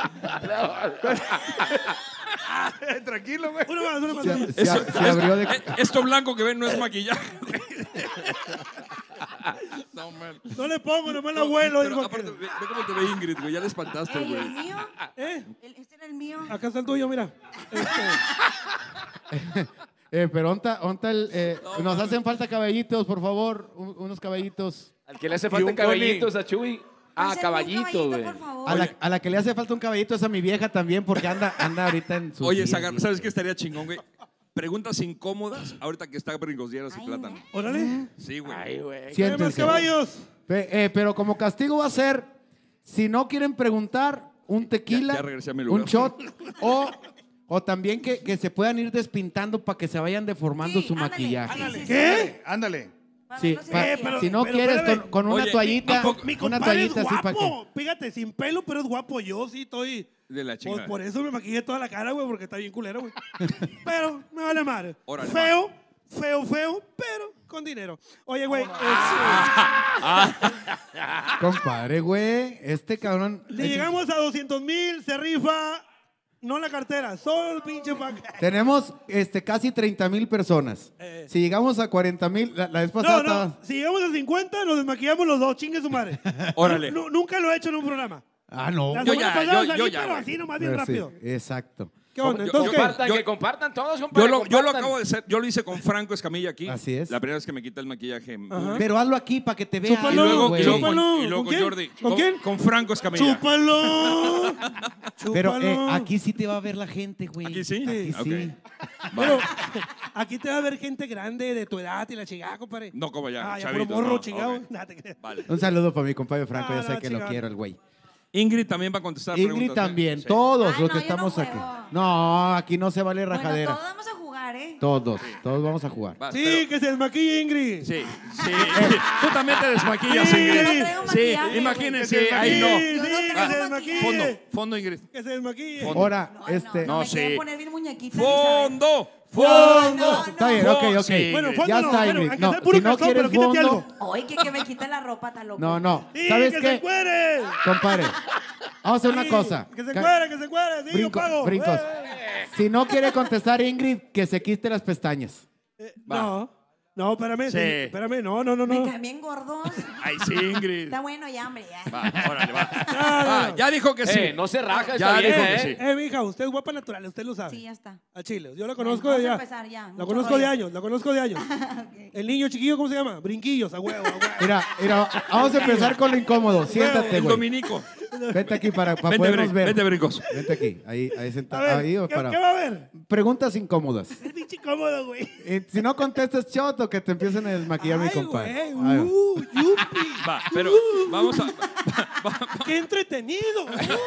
Tranquilo, güey. Una más. Se abrió de... Esto blanco que ven no es maquillaje. No, man. No le pongo, nomás el abuelo. Pero dijo aparte, que- ve cómo te ve Ingrid, güey. Ya le espantaste, Ey, güey. ¿el mío? ¿Eh? Este era el mío. Acá está el tuyo, mira. Pero nos hacen falta caballitos, por favor. Unos caballitos. Al que le hace un falta pony. caballitos a Chuy. Ah, Pásenme un caballito, güey. por favor. A la que le hace falta un caballito es a mi vieja también, porque anda ahorita en su. Oye, ¿sabes qué estaría chingón, güey? Preguntas incómodas ahorita que está Brincosdieras y Ay, Plátano. Órale. Sí, güey. Ay, güey. ¿Qué más Siéntense. caballos? Pero como castigo va a ser, si no quieren preguntar, un tequila, Ya regresé a mi lugar. un shot, o también que se puedan ir despintando para que se vayan deformando Sí, su ándale. maquillaje. Sí, sí, sí. ¿Qué? Ándale. Para Sí, verlos en pa- maquillaje. pero- si no quieres, espérame. con una Oye, toallita, ¿a poco- Mi una compadre es toallita así para que. guapo. Fíjate, sin pelo, pero es guapo. Yo sí estoy... De la Pues chingada. por eso me maquillé toda la cara, güey, porque está bien culero, güey. Pero me vale madre. Órale, Feo, pero con dinero. Oye, güey, Compadre, güey, este cabrón. si llegamos a 200,000, se rifa, no la cartera, solo el pinche paquete. Tenemos casi 30,000 personas. Si llegamos a 40,000, la vez pasada No, no, estaba- si llegamos a 50, nos desmaquillamos los dos, chingue su madre. Órale. Nunca lo he hecho en un programa. Ah, no. La Yo semana ya, pasada yo salí, ya, pero güey. así nomás bien Pero sí, rápido. exacto. ¿Qué onda? Yo- Entonces, ¿qué? Compartan, Yo- que compartan todos, compadre. Yo lo compartan. acabo de hacer. Yo lo hice con Franco Escamilla aquí. Así es. La primera vez que me quité el maquillaje. en Ajá. público. Pero hazlo aquí para que te vean. Chúpalo, Y luego, güey. y luego chúpalo. con, y luego ¿Con con quién? Jordi. ¿Con quién? Con Franco Escamilla. ¡Chúpalo! Pero ¡Chúpalo! aquí sí te va a ver la gente, güey. ¿Aquí sí? Aquí Ok. sí. Pero aquí te va a ver gente grande de tu edad y la chingada, compadre. No como ya, Ah, ya chavito, por morro, no, chingado. ok. Nada, te creas. Vale. Un saludo para mi compadre Franco, Ah, ya sé no, que lo chingado. quiero el güey. Ingrid también va a contestar Ingrid preguntas. ¿eh? también, Sí. todos Ay, los no, que yo estamos no aquí. juego. No, aquí no se vale Bueno, rajadera. todos vamos a jugar, ¿eh? Todos vamos a jugar. Va, Sí, pero- que se desmaquille, Ingrid. Sí, sí. Tú también te desmaquillas, Sí. Ingrid. Yo no traigo Sí, maquillaje, imagínense. güey. Ahí no. Sí, Yo no sí, que traigo se maquillaje. Fondo, desmaquille. fondo, Ingrid. Que se desmaquille. Fondo. Ahora, No, me sí. quiero poner bien muñequita. Fondo, Fondo. fondo. Está bien, ok, ok. Sí, Bueno, Ingrid. fondo Ya no, está, bueno, Ingrid. aunque No, sea puro si no calzón, quieres pero quítate fondo, algo. Oye, que me quite la ropa, tan loco. no. Sí, ¿Sabes que qué? se cuere. Compadre, vamos a hacer una Sí, cosa. Que se Ca- cuere, que se cuere. Sí, yo Brinco- pago. brincos. Si no quiere contestar Ingrid, que se quite las pestañas. No, espérame. Sí. Espérame, no. Me caen bien gordos. Ay, sí, Ingrid. Está bueno ya, hombre, ya. Va, órale, va. no, no. Ya dijo que sí. No se raja, Ya está bien, dijo que ¿eh? sí. Mija, usted es guapa natural, usted lo sabe. Sí, ya está. A Chile. Yo la conozco Vamos de a ya. empezar ya, La mucho conozco de rollo. años, la conozco de años. El niño chiquillo, ¿cómo se llama? Brinquillos, a huevo, a huevo. Mira, vamos a empezar con lo incómodo. Siéntate, El güey. Dominico. Vente aquí para Vente, podernos ver. vente, brincos. Vente aquí, ahí A sentado. ver, Ahí o ¿qué, para. qué va a haber? Preguntas incómodas. Es pinche cómodo, güey. Si no contestas shot o que te empiecen a desmaquillar mi Ay, compadre. güey, Ahí va. yupi. Va, pero vamos a. ¡Qué entretenido!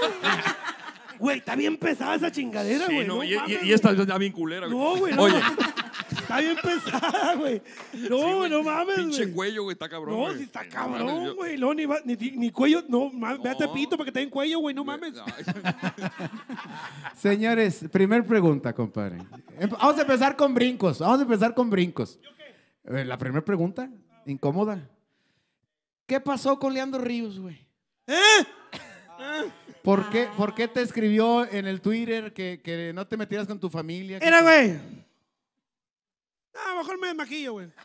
Güey, está bien pesada esa chingadera, Sí, güey. no, no y mames, esta ya bien culera, güey. No, güey, no. Oye, Está bien pesada, güey. No, no mames, pinche güey. cuello, güey, está cabrón. No, güey. si está No cabrón, mames, güey. No, ni cuello. No, mames, No. véate pito para que te den cuello, güey. No mames. Señores, primer pregunta, compadre. Vamos a empezar con brincos. La primera pregunta, incómoda. ¿Qué pasó con Leandro Ríos, güey? ¿Por qué te escribió en el Twitter que no te metieras con tu familia? Era, güey. No, mejor me desmaquillo, güey.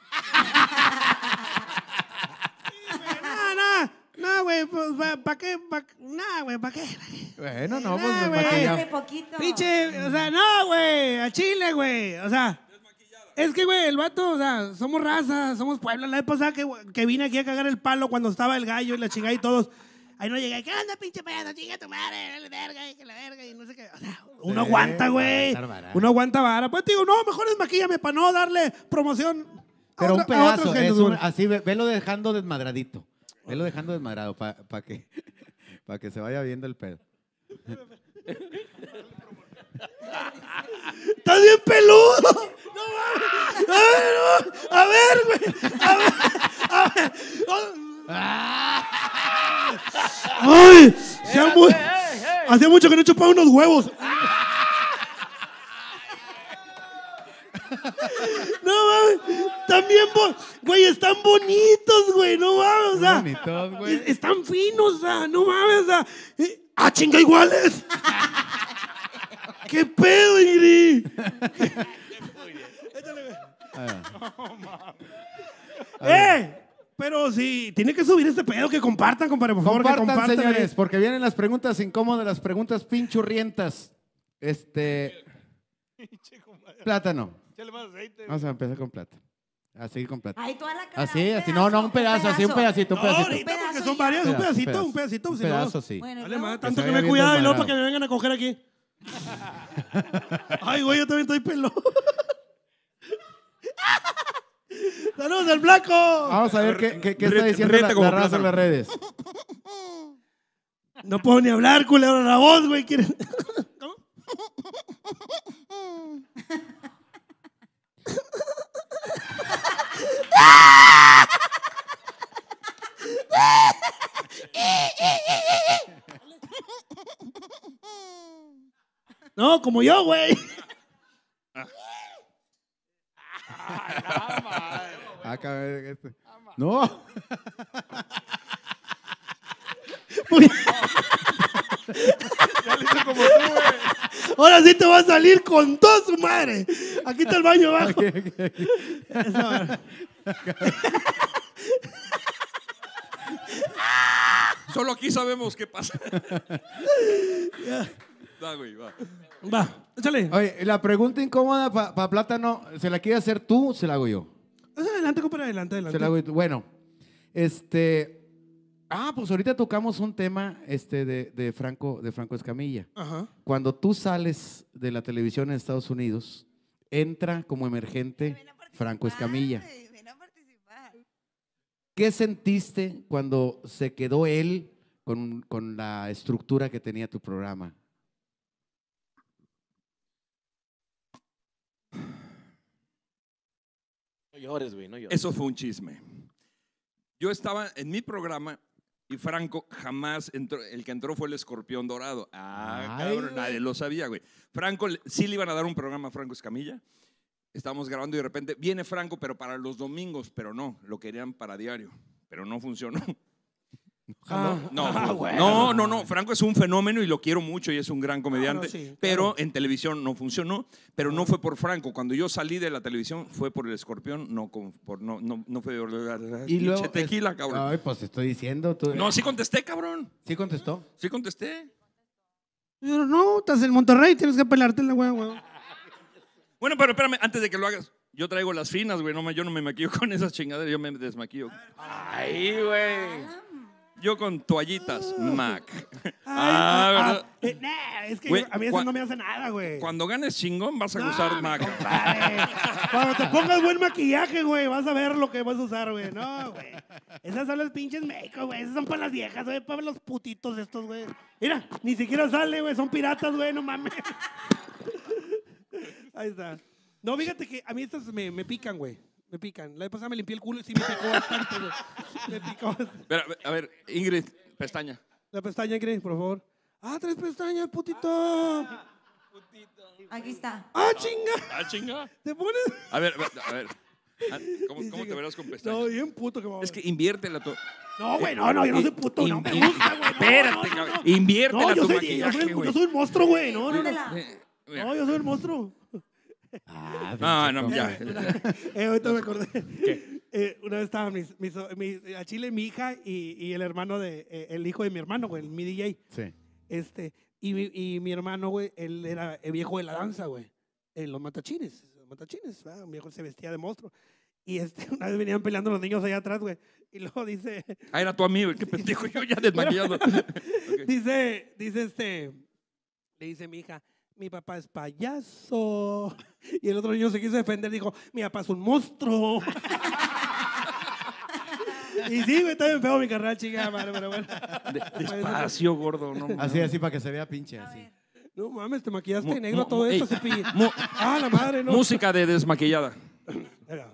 No, güey, pues, ¿para qué? No, güey, ¿para qué? Bueno, no, Nah, pues güey. maquillado. Dale poquito. Pinche, o sea, no, güey, a Chile, güey. O sea, es que, güey, el vato, o sea, somos raza, somos pueblo. La vez pasada que vine aquí a cagar el palo cuando estaba el gallo y la chingada y todos. Ahí no llegué, ¿qué onda, pinche pedo? Chinga tu madre, la verga, y que la verga, y no sé qué. O sea, uno aguanta, güey. aguantar vara. Uno aguanta vara. Pues te digo, no, mejor desmaquíllame para no darle promoción. a Pero un otra- a otros pedazo, géneros, es güey. así, velo dejando desmadradito. Velo dejando desmadrado para que se vaya viendo el pedo. ¡Estás bien peludo! ¡No mames! A ver, güey. A ver. ¡Ay! Hacía mucho que no chupaba unos huevos. No mames. También, güey, están bonitos, güey. No mames, o sea. Bonitos, güey. Están finos, o sea. No mames, o sea. ¡Ah, chinga, iguales! ¿Qué pedo, Ingrid? Ahí va. ¡Eh! Pero sí, tiene que subir este pedo, que compartan, compadre, por favor, que Compartan, compartan. señores, porque vienen las preguntas incómodas, las preguntas pinchurrientas. Plátano. Échale más aceite. Vamos a empezar con plátano. Así con plátano. Ay, toda la cara. Así, así. No, un pedazo, así, un pedacito, un No, pedacito. ahorita porque pedazo son ya. varias, un Pedazo, pedacito, un pedazo. pedacito. Un si no- pedazo, sí. Bueno, Vale, ¿no? madre, tanto se que vaya me he bien cuidado y luego desmadrado. para que me vengan a coger aquí. Ay, güey, yo también estoy pelón. ¡Saludos al flaco! Vamos a ver qué está diciendo ríete la como raza en plátano. las redes. No puedo ni hablar, culero, la voz, güey. ¿Quieren? ¿Cómo? No, como yo, güey. No. Ahora sí te va a salir con toda su madre. Aquí está el baño abajo. Eso. Solo aquí sabemos qué pasa. Va, güey, va. Va, échale. Oye, la pregunta incómoda para Plátano, ¿se la quiere hacer tú o se la hago yo? Adelante, compadre, adelante, adelante. Se la hago yo. Bueno, pues ahorita tocamos un tema de Franco Escamilla. Ajá. Cuando tú sales de la televisión en Estados Unidos, entra como emergente Franco Escamilla. Ven a participar. ¿Qué sentiste cuando se quedó él con la estructura que tenía tu programa? No llores, güey, no llores. Eso fue un chisme. Yo estaba en mi programa y Franco jamás entró. El que entró fue el Escorpión Dorado. Ay, Cabrón, güey. nadie lo sabía, güey. Franco, sí le iban a dar un programa a Franco Escamilla. Estábamos grabando y de repente viene Franco, pero para los domingos, pero no, lo querían para diario, pero no funcionó. No, Franco es un fenómeno y lo quiero mucho y es un gran comediante, No, sí, claro. pero en televisión no funcionó, pero no fue por Franco. Cuando yo salí de la televisión fue por el Escorpión, no fue Y luego, pinche tequila, cabrón. Ay, pues te estoy diciendo. No, sí contesté, cabrón. ¿Sí contestó? Sí contesté. Pero no, estás en Monterrey, tienes que pelarte la güey. Bueno, pero espérame, antes de que lo hagas, yo traigo las finas, güey. No, yo no me maquillo con esas chingaderas, yo me desmaquillo. Ay, güey. Yo con toallitas, Mac. Nah, es que Güey, a mí eso no me hace nada, güey. Cuando ganes chingón, vas a usar Mac. Compadre, cuando te pongas buen maquillaje, güey, vas a ver lo que vas a usar, güey. No, güey. Esas son las pinches make güey. Esas son para las viejas, güey. Para los putitos estos, güey. Mira, ni siquiera sale, güey. Son piratas, güey. No mames. Ahí está. No, fíjate que a mí estas me pican, güey. Me pican. La vez pasada me limpié el culo y sí me picó bastante, güey. Me picó bastante. Espera, a ver, Ingrid, pestaña. La pestaña, Ingrid, por favor. Tres pestañas, putito. Aquí está. Chinga. Chinga. ¿Te pones? A ver. ¿Cómo te verás con pestañas? No, bien puto que me Es que inviértela tú. No, güey, no, yo no soy puto. No me gusta, güey. Espérate, cabrón. Inviértela tu maquillaje, güey. Yo soy un monstruo, güey. No, Póntela. Mira. No, yo soy el monstruo. No, ya. Ahorita me acordé. Una vez estaba a Chile mi hija y el hermano el hijo de mi hermano, güey, mi DJ. Sí. Y mi hermano, güey, él era el viejo de la danza, güey. En los matachines, ¿verdad? Un viejo se vestía de monstruo. Y una vez venían peleando los niños allá atrás, güey. Y luego dice... Era tu amigo, qué pendejo, yo ya desmaquillado. Okay. Dice, le dice mi hija, mi papá es payaso. Y el otro niño se quiso defender, dijo, mi papá es un monstruo. Y sí, güey, está bien feo mi carnal, chica, madre, pero bueno. Despacio, gordo, no. Así, para que se vea pinche, así. No mames, te maquillaste de Mu- negro mu- todo ey, esto, Cepi. mu- La madre, no. Música de desmaquillada. Venga.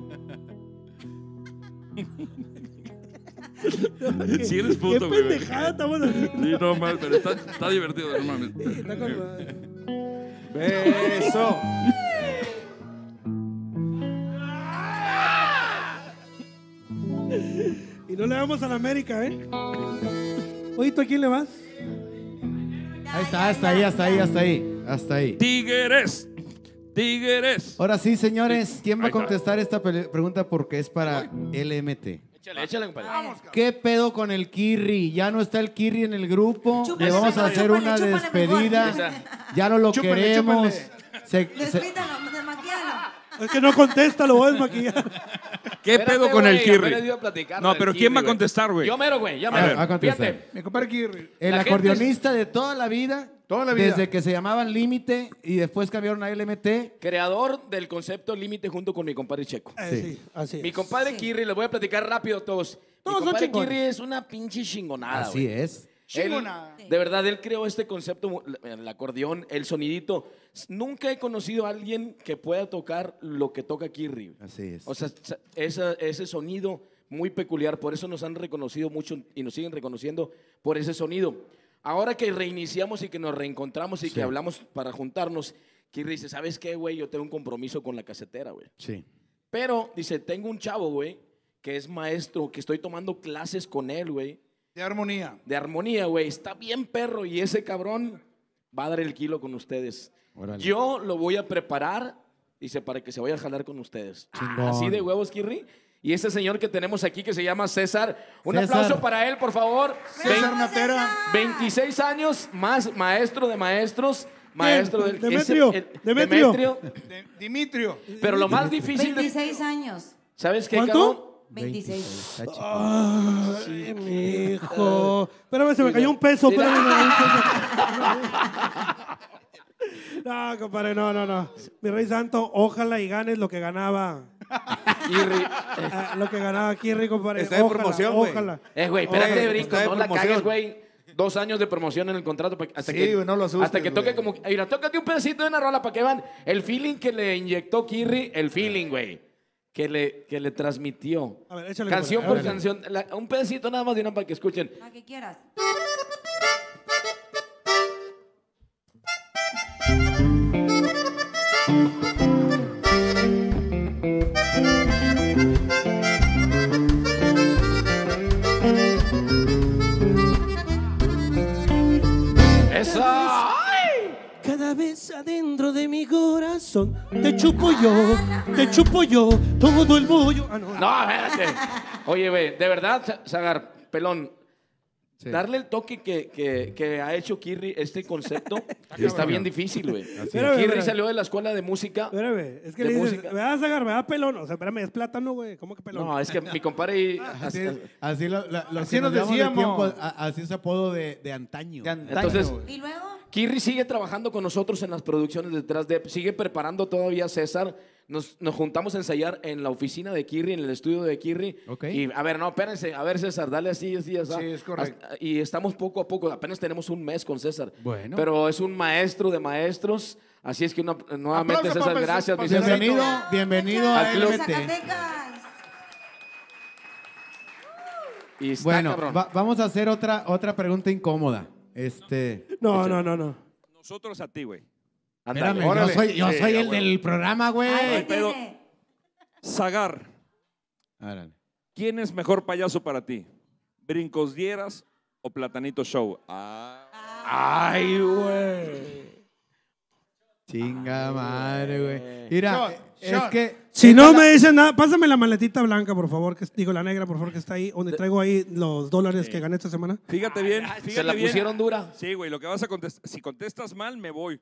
Si eres Qué puto, güey. pendejada estamos haciendo. Sí, no mames, pero está divertido, no mames. Sí, está con madre. Beso. Y no le vamos a la América, ¿eh? Oye, ¿tú a quién le vas? Ahí está, hasta ahí. Tigres. Ahora sí, señores, ¿quién va a Ahí está. contestar esta pregunta? Porque es para LMT. Échale, compadre. ¿Qué pedo con el Kirri? Ya no está el Kirri en el grupo. Chúpale, Le vamos a hacer chúpale, una chúpale despedida. mejor. Ya no lo Chúpale, queremos. chúpale. Despítalo, desmaquíalo. Es que no contesta, lo voy a desmaquillar. ¿Qué pedo con el Kirri? No, pero ¿quién va a contestar, güey? Yo mero, güey. Ya A ver, mero. a contestar. Fíjate. Mi compadre Kirri. El La gente acordeonista de toda la vida. Toda la vida. Desde que se llamaban Límite y después cambiaron a LMT. Creador del concepto límite junto con mi compadre Checo. Sí, así Mi es. compadre Kirri, les voy a platicar rápido a todos. Todos Mi son compadre chingones. Kirri es una pinche chingonada, Así güey. es. Él, Chingona. de verdad, él creó este concepto, el acordeón, el sonidito. Nunca he conocido a alguien que pueda tocar lo que toca Kirri. Así es. O sea, ese sonido muy peculiar, por eso nos han reconocido mucho y nos siguen reconociendo por ese sonido. Ahora que reiniciamos y que nos reencontramos y Sí. que hablamos para juntarnos, Kirri dice, ¿sabes qué, güey? Yo tengo un compromiso con la casetera, güey. Sí. Pero, dice, tengo un chavo, güey, que es maestro, que estoy tomando clases con él, güey, De armonía. de armonía, güey. Está bien perro y ese cabrón va a dar el kilo con ustedes. Órale. Yo lo voy a preparar, dice, para que se vaya a jalar con ustedes. Chingón. Así de huevos, Kirri. Y ese señor que tenemos aquí que se llama César. Un César. aplauso para él, por favor. César Natera. 26 años, más maestro de maestros. Maestro del Demetrio, es Demetrio. Dimitrio. Pero lo más difícil de, 26 años. ¿sabes qué, ¿Cuánto? cabrón? 26. Está chico. Ay, mijo. Espérame, se me cayó un peso. Espérame, me cayó un peso. No, compadre, no. Mi rey santo, ojalá y ganes lo que ganaba. Kirri. Lo que ganaba Kirri, compadre. Está en Ojalá, promoción, güey. Ojalá. Güey, espérate, Oye, Brinco, está de no la promoción. cagues, güey. 2 años de promoción en el contrato hasta Sí, que güey, no lo asustes, hasta que toque güey. como mira, tócate un pedacito de una rola para que vean el feeling que le inyectó Kirri, el feeling, güey, que le transmitió. A ver, échale, Canción compadre, por échale. canción, un pedacito nada más de una para que escuchen. La que quieras. ¡Esa! Cada vez adentro de mi corazón te chupo yo todo el bollo. Ah, no. No, espérate. Oye, güey, de verdad, Zagar, pelón, Sí. darle el toque que ha hecho Kirri, este concepto, está bien difícil, güey. Espérame, Kirri espérame. salió de la escuela de música. Espérame, es que De le dices, música. me vas a sacar, me da pelón. O sea, espérame, es plátano, güey. ¿Cómo que pelón? No, es que mi compadre... Así lo Así que nos llevamos de decíamos. tiempo, así es apodo de antaño. De antaño, Entonces, güey. ¿Y luego? Kirri sigue trabajando con nosotros en las producciones detrás de... Sigue preparando todavía César. Nos juntamos a ensayar en la oficina de Kirri, en el estudio de Kirri. Ok. Y a ver, no, espérense. A ver, César, dale así, así, así. Sí, es correcto. Y estamos poco a poco. Apenas tenemos un mes con César. Bueno. Pero es un maestro de maestros. Así es que nuevamente, Aplauso, César, papá, gracias, mi César. César. Bienvenido a Al club. LMT. Zacatecas. Y está Bueno, cabrón. vamos a hacer otra pregunta incómoda. No. Nosotros a ti, güey. Ándale. Espérame, órale. yo soy Sí, el güey. del programa, güey. Ay, ¿qué pedo. tiene? Zagar, Órale. ¿quién es mejor payaso para ti? ¿Brincos Dieras o Platanito Show? Ay, güey. Chinga madre, güey. Mira, Shot, es shot. que... Si no me dicen nada, pásame la maletita blanca, por favor, digo la negra, por favor, que está ahí, donde traigo ahí los dólares que gané esta semana. Fíjate bien, Se fíjate la bien. pusieron dura. Sí, güey, lo que vas a contestar, si contestas mal, me voy.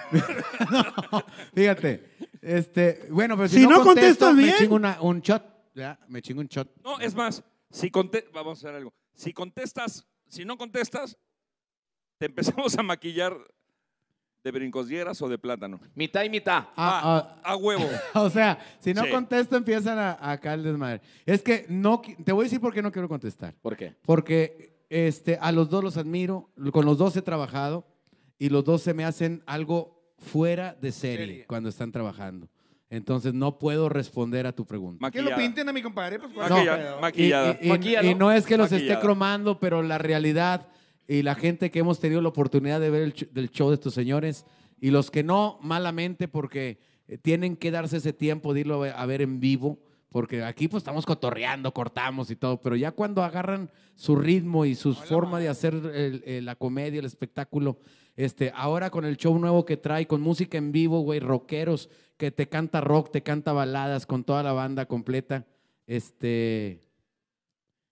Fíjate, bueno, pero Si no contestas me bien. chingo un shot. Ya, me chingo un shot. No, es más, vamos a hacer algo. Si no contestas, te empezamos a maquillar de Brincos Dieras o de Plátano. Mitad y mitad. A huevo. O sea, si no Sí. contesto, empiezan a acá el desmadre. Es que no, te voy a decir por qué no quiero contestar. ¿Por qué? Porque a los dos los admiro, con los dos he trabajado y los dos se me hacen algo fuera de serie cuando están trabajando. Entonces no puedo responder a tu pregunta. Que lo pinten a mi compadre, pues. ¿cuál Maquilla- pedo? maquillada. Y no es que los esté Maquillada. cromando, pero la realidad y la gente que hemos tenido la oportunidad de ver del show de estos señores y los que no, malamente, porque tienen que darse ese tiempo de irlo a ver en vivo, porque aquí pues estamos cotorreando, cortamos y todo, pero ya cuando agarran su ritmo y su forma de hacer la comedia, el espectáculo, ahora con el show nuevo que trae, con música en vivo, güey, rockeros, que te canta rock, te canta baladas con toda la banda completa,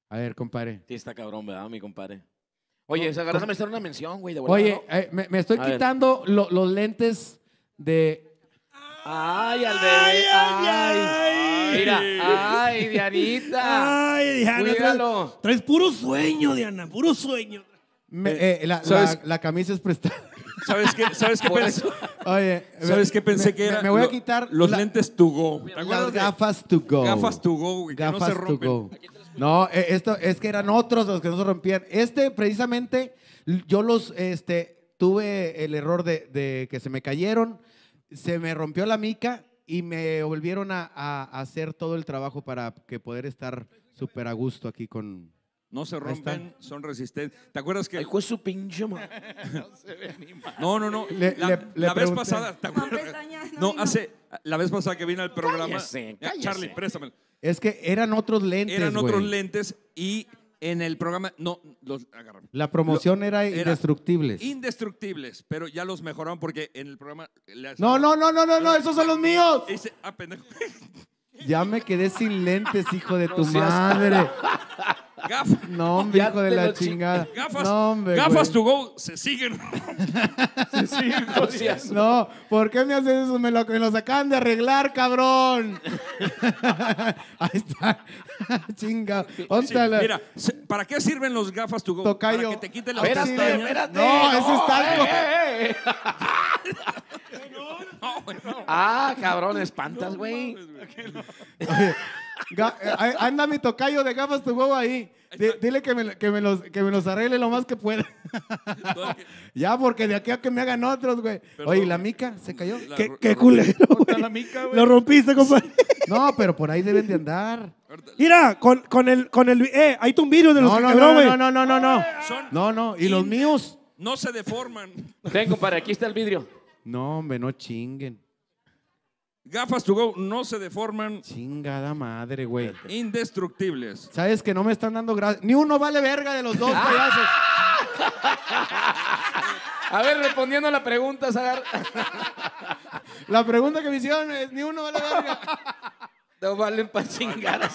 A ver, compadre. Sí, está cabrón, ¿verdad, mi compadre? Oye, esa garza me está dando una mención, güey, de volada, Oye, ¿no? me estoy A ver. quitando los lentes de... Ay, al bebé. Ay. Mira, ay, Dianita. Ay, Diana, Cuídalo. traes puro sueño, Diana, puro sueño. ¿Sabes? La camisa es prestada. ¿Sabes qué Por pensé? eso. Oye, ¿Sabes qué pensé que era? Me voy a quitar los lentes to go. ¿Te las acuerdas de gafas to go. gafas to go, güey, que no se Gafas to rompen? go. No, esto es que eran otros los que no se rompían. Precisamente, yo tuve el error de que se me cayeron, se me rompió la mica y me volvieron a hacer todo el trabajo para que poder estar súper a gusto aquí con... No se Ahí está. rompen, son resistentes. ¿Te acuerdas que? Ay, juez su pinche madre. No. Le La vez pregunté. pasada, ¿te Con acuerdas? pestañas, No, vino. la vez pasada que vine al programa. Cállese, cállese. Charlie, préstamelo. Es que eran otros lentes, Eran otros güey. lentes y en el programa, no, los agarran. La promoción era indestructibles. Indestructibles, pero ya los mejoraron porque en el programa. No, esos son los míos. Dice, pendejo. Ya me quedé sin lentes, hijo de tu seas- madre. Gafas. No, hombre, Ya hijo de te la lo chingada. Gafas, No, hombre, gafas güey. to go se siguen. No seas- No, ¿por qué me haces eso? Me lo acaban de arreglar, cabrón. Ahí está. Chinga. ¿Dónde Sí, está la- mira, ¿para qué sirven los gafas to go? Tocayo. Para que te quiten las Espérate, pestañas. espérate. No, ese es talco. No, güey. Ah, cabrón, espantas, güey. Anda mi tocayo de gafas tu huevo ahí. Dile que me los arregle lo más que pueda. Ya, porque de aquí a que me hagan otros, güey. Perdón. Oye, ¿y la mica se cayó? Qué culero, güey. la mica, güey. Lo rompiste, compadre. No, pero por ahí deben de andar. Mira, con el, hay un vídeo de los No, que no, quebró, güey. no. Son- No. ¿Y los míos? No se deforman. Ven, compadre, aquí está el vidrio. No, hombre, no chinguen. Gafas to go no se deforman. Chingada madre, güey. Indestructibles. ¿Sabes que no me están dando gracias? Ni uno vale verga de los dos payasos. A ver, respondiendo a la pregunta, Zagar. La pregunta que me hicieron es, ni uno vale verga. No valen para chingar.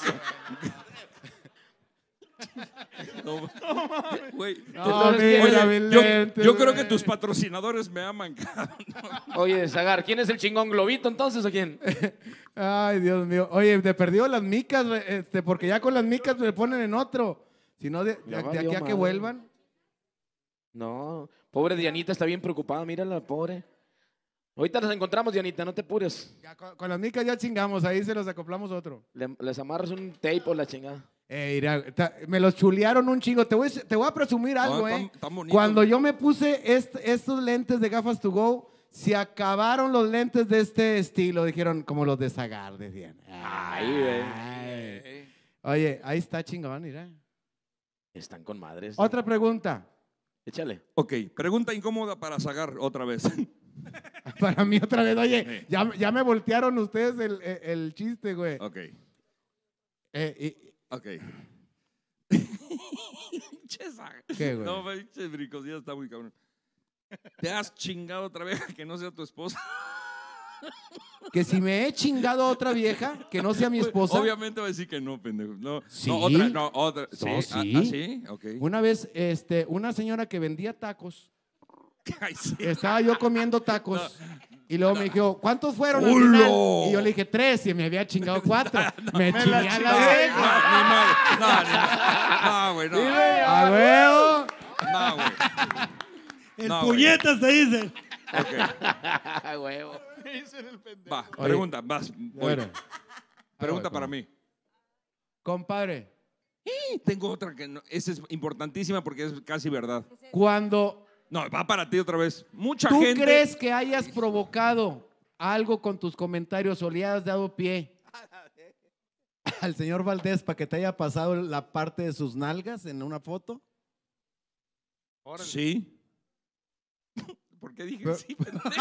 Güey, No, Entonces, mira, oye, mis yo lentes, creo que güey. tus patrocinadores me aman, cabrón. Oye, Zagar, ¿quién es el chingón globito entonces o quién? Ay, Dios mío. Oye, te perdió las micas, güey, porque ya con las micas me ponen en otro. Si no, de Ya aquí valió a que madre. vuelvan. No, pobre Dianita está bien preocupada, mírala, pobre. Ahorita las encontramos, Dianita, no te apures. Ya con las micas ya chingamos, ahí se los acoplamos otro. Les amarras un tape o la chingada. Mira, me los chulearon un chingo. Te voy a presumir algo, tan bonito. Cuando yo me puse estos lentes de gafas to go, se acabaron los lentes de este estilo. Dijeron, como los de Zagar, decían. Ay, güey. Ay. Oye, ahí está chingón, mira. Están con madres. Otra pregunta. Échale. Ok, pregunta incómoda para Zagar otra vez. Para mí otra vez, oye, Sí. ya me voltearon ustedes el chiste, güey. Ok, ok. Che, Zagar. ¿Qué, güey? No, pinche bricosidad está muy cabrón. ¿Te has chingado otra vez que no sea tu esposa? Que si me he chingado a otra vieja, que no sea mi esposa. Obviamente va a decir que no, pendejo. No, Sí. no, otra, no, otra. Sí, No, sí. sí, ok. Una vez, una señora que vendía tacos, Ay, sí. estaba yo comiendo tacos y luego me dijo, ¿cuántos fueron al ¡Hola! final? Y yo le dije, 3 y me había chingado 4. Me chingué a la No, vieja. ni madre. No, güey, no. A huevo. No, güey. El No, güey. puñetas te dicen. Ok. Huevo. Va, Oye. pregunta, vas. Voy. Bueno. Pregunta Ahí voy, para mí. Compadre, Tengo otra que no, esa es importantísima porque es casi verdad. cuando No, va para ti otra vez. Mucha tú gente. crees que hayas provocado algo con tus comentarios o le has dado pie al señor Valdés para que te haya pasado la parte de sus nalgas en una foto. Sí. ¿Por qué dije Pero- sí, pendejo?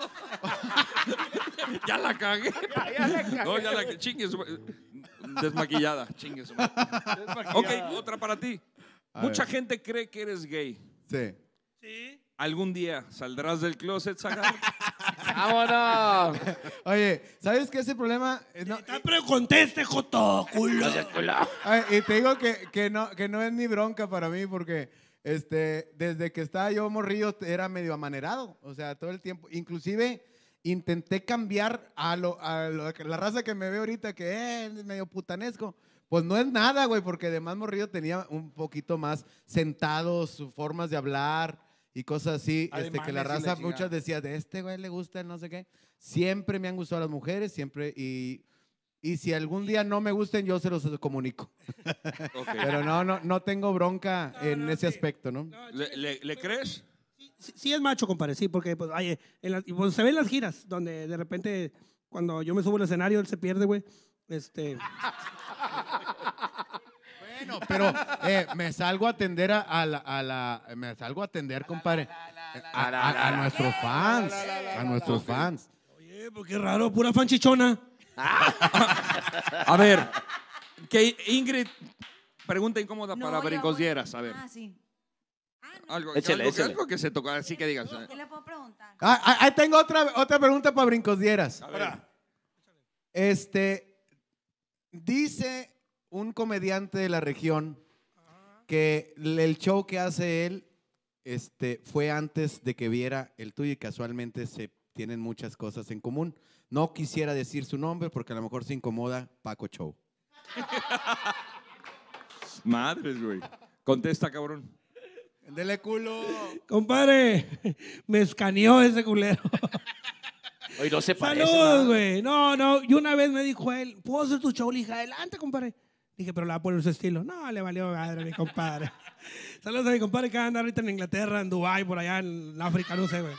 Ya la cagué. No, ya la cagué. Chingue su madre. Desmaquillada. Chingue su madre. Ok, otra para ti. A Mucha ver. gente cree que eres gay. Sí. ¿Algún día saldrás del closet, Zagar? ¡Vámonos! Oye, ¿sabes qué? Ese problema... no, Pero conteste, joto, culo. y te digo que no es ni bronca para mí porque desde que estaba yo morrillo era medio amanerado. O sea, todo el tiempo. Inclusive intenté cambiar a la raza que me ve ahorita que es medio putanesco. Pues no es nada, güey, porque de más morrillo tenía un poquito más sentados, formas de hablar y cosas así. Que la raza muchas decía, de este güey le gusta el no sé qué. Siempre me han gustado las mujeres, siempre. Y si algún día no me gusten, yo se los comunico. Okay. Pero no tengo bronca en ese aspecto, ¿no? ¿Le crees? Sí es macho, compadre, sí, porque pues, pues, se ven las giras, donde de repente, cuando yo me subo al escenario, él se pierde, güey. Bueno, pero me salgo a atender me salgo a atender, compadre, a nuestros fans, a nuestros fans. Oye, pues qué raro, pura fan chichona. A ver, que Ingrid, pregunta incómoda para Brincosieras, a ver. Sí. Échale. Algo que se toca, así que digas. ¿Qué le puedo preguntar? Ahí tengo otra pregunta para Brincosieras. Dice un comediante de la región que el show que hace él fue antes de que viera el tuyo y casualmente se tienen muchas cosas en común. No quisiera decir su nombre porque a lo mejor se incomoda Paco Show. Madres, güey. Contesta, cabrón. Dele culo. Compadre, me escaneó ese culero. Oye, no se parece. Saludos, güey. No. Y una vez me dijo él, ¿puedo hacer tu show? Le dije, adelante, compadre. Dije, pero le va a poner su estilo. No, le valió madre a mi compadre. Saludos a mi compadre que anda ahorita en Inglaterra, en Dubái, por allá en África, no sé, güey.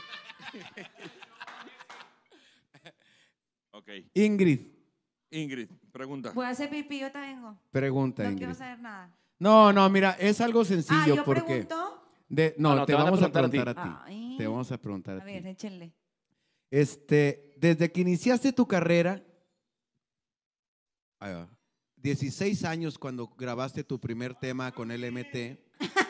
Okay. Ingrid, pregunta. Voy a hacer pipí, yo te vengo. pregunta, No Ingrid. quiero saber nada. No, mira, es algo sencillo ¿yo porque... pregunto? No, te vamos a preguntar a ti. Ay. Te vamos a preguntar A ver, échenle. Desde que iniciaste tu carrera, 16 años cuando grabaste tu primer tema con LMT.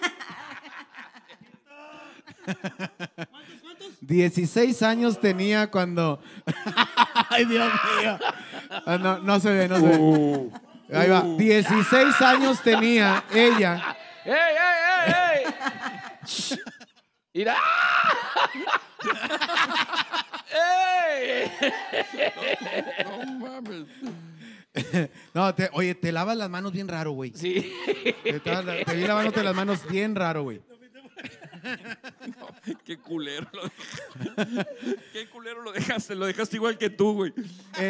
¿Cuántos? 16 años tenía cuando... Ay, Dios mío. No se ve. Ahí va. 16 años tenía ella. ¡Ey! ¡Mira! ¡Ey! No mames. No, oye, te lavas las manos bien raro, güey. Sí. Te vi lavándote las manos bien raro, güey. No, qué culero qué culero lo dejaste igual que tú, güey.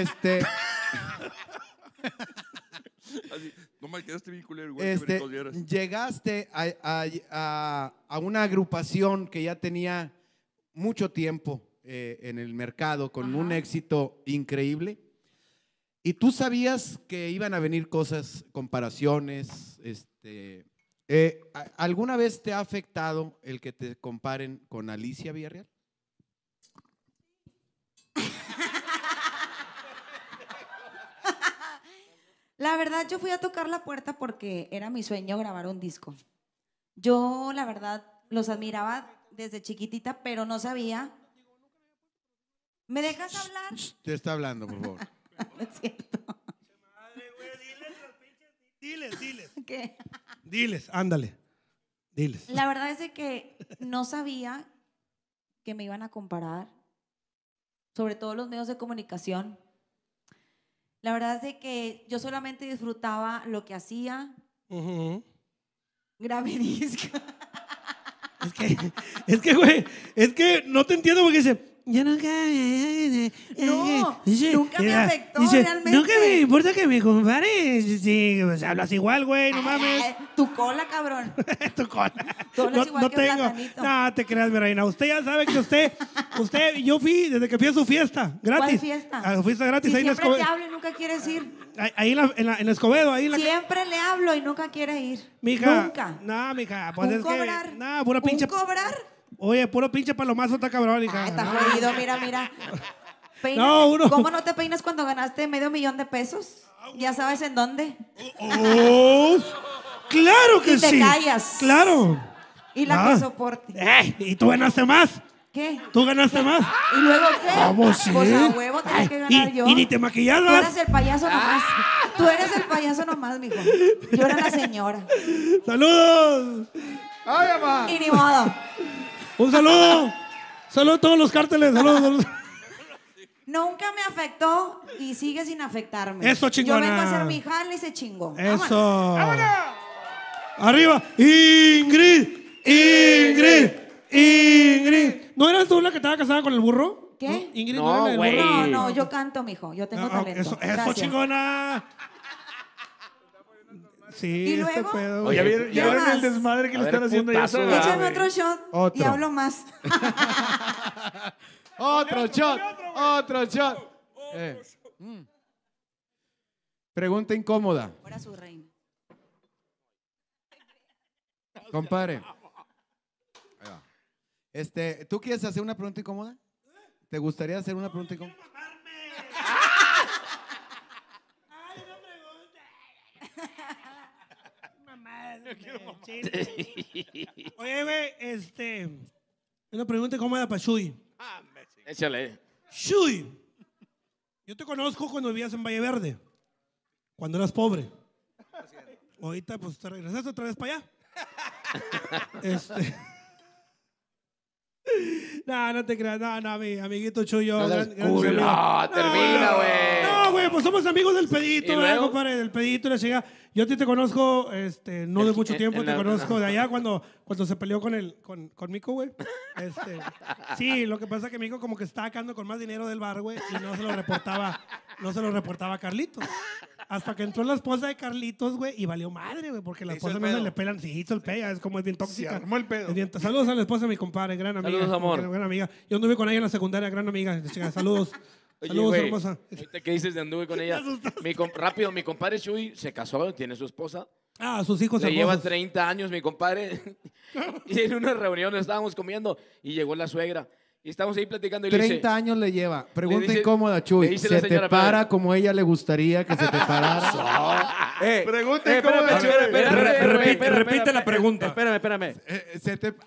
Así, no mal quedaste bien culero, igual que Brincosieras. Llegaste a una agrupación que ya tenía mucho tiempo en el mercado con un éxito increíble. Y tú sabías que iban a venir cosas, comparaciones. ¿Alguna vez te ha afectado el que te comparen con Alicia Villarreal? La verdad, yo fui a tocar la puerta porque era mi sueño grabar un disco. Yo, la verdad, los admiraba desde chiquitita, pero no sabía. ¿Me dejas hablar? Te está hablando, por favor. No es cierto. Diles. ¿Qué? Diles, ándale. Diles. La verdad es de que no sabía que me iban a comparar, sobre todo los medios de comunicación. La verdad es de que yo solamente disfrutaba lo que hacía. Grabé disco. Es que, güey, no te entiendo porque dice, yo nunca... Nunca me afectó realmente. Nunca me importa que me compare. Sí, pues, hablas igual, güey, no mames. Tu cola, cabrón. Tu cola. Tú hablas igual que Platanito. No, te creas, mi reina. Usted ya sabe que yo fui desde que fui a su fiesta, gratis. ¿Cuál fiesta? A su fiesta gratis, Si ahí en siempre te Escobedo. hablo y nunca quieres ir. Ahí en Escobedo, ahí en la... Siempre le hablo y nunca quiere ir. Mija. Nunca. No, mija, pues ¿Un es cobrar? que... No, pura pinche... ¿Un cobrar? Oye, puro pinche palomazo está cabrón, hija. Ay, está No. jodido, mira. Peínate. No, uno. ¿Cómo no te peinas cuando ganaste $500,000 pesos? Ya sabes en dónde. Oh, claro que Y te sí. callas. Claro. Y la que soporte. ¿Y tú ganaste más? ¿Qué? ¿Tú ganaste más? ¿Y luego qué? Vamos, sí. Pues a huevo tenía que ganar yo. Y ni te Tú maquillabas. eres el payaso nomás. Tú eres el payaso nomás, mijo. Yo era la señora. ¡Saludos! ¡Ay, mamá! Y ni modo. Un saludo. Saludos a todos los cárteles. Saludos. Nunca me afectó y sigue sin afectarme. Eso, chingona. Yo vengo a hacer mi jale y se chingó. Eso. Arriba. Ingrid. Ingrid. Ingrid. ¿No eras tú la que estaba casada con el burro? ¿Qué? ¿No? Ingrid, No, ¿no era la del güey. burro? No, yo canto, mijo. Yo tengo talento. Eso Gracias. chingona. Sí, ¿Y este luego? pedo. Oye, ¿Ya vieron, ¿qué más? el desmadre que A le ver, están haciendo ya? putazo, sabes? Échame güey. otro shot y Otro. hablo más. Otro shot, otro shot. Pregunta incómoda, Ahora su reina. compadre. Ahí va. ¿Tú quieres hacer una pregunta incómoda? ¿Te gustaría hacer una pregunta incómoda? Oye, güey, una pregunta incómoda para Shui. Échale. Shui, yo te conozco cuando vivías en Valle Verde, cuando eras pobre. Ahorita, pues, te regresaste otra vez para allá. No te creas. No, mi amiguito Chuyo. No seas gran culo. amigo. Termina, güey. No, güey, pues somos amigos del pedito, ¿Y ¿verdad, luego? compadre? Del pedito y la chica. Yo a ti te conozco, no de mucho tiempo, en te la- conozco de allá cuando se peleó con Mico, güey. Sí, lo que pasa es que Mico como que estaba sacando con más dinero del bar, güey, y no se lo reportaba a Carlitos. Hasta que entró la esposa de Carlitos, güey, y valió madre, güey, porque la Hizo esposa el no se pedo. le pelan, sí, hizo el pea, es como es bien tóxica. Se armó el pedo. Es bien- saludos a la esposa de mi compadre, gran amiga. Saludos, amor. Gran amiga. Yo anduve con ella en la secundaria, gran amiga. Chica, saludos. Oye, Saludos, güey, hermosa. ahorita que dices de anduve con ella. Rápido, mi compadre Chuy se casó, tiene su esposa. Ah, sus hijos Le lleva hermosos. 30 años, mi compadre. Y en una reunión estábamos comiendo y llegó la suegra. Y estábamos ahí platicando y le 30 dice... años le lleva. Pregunta dice- incómoda, le Chuy. dice la ¿Se te señora, para espérame. como ella le gustaría que se te parara? Pregunta incómoda, Chuy. Repite la pregunta. Espérame. ¿Se te...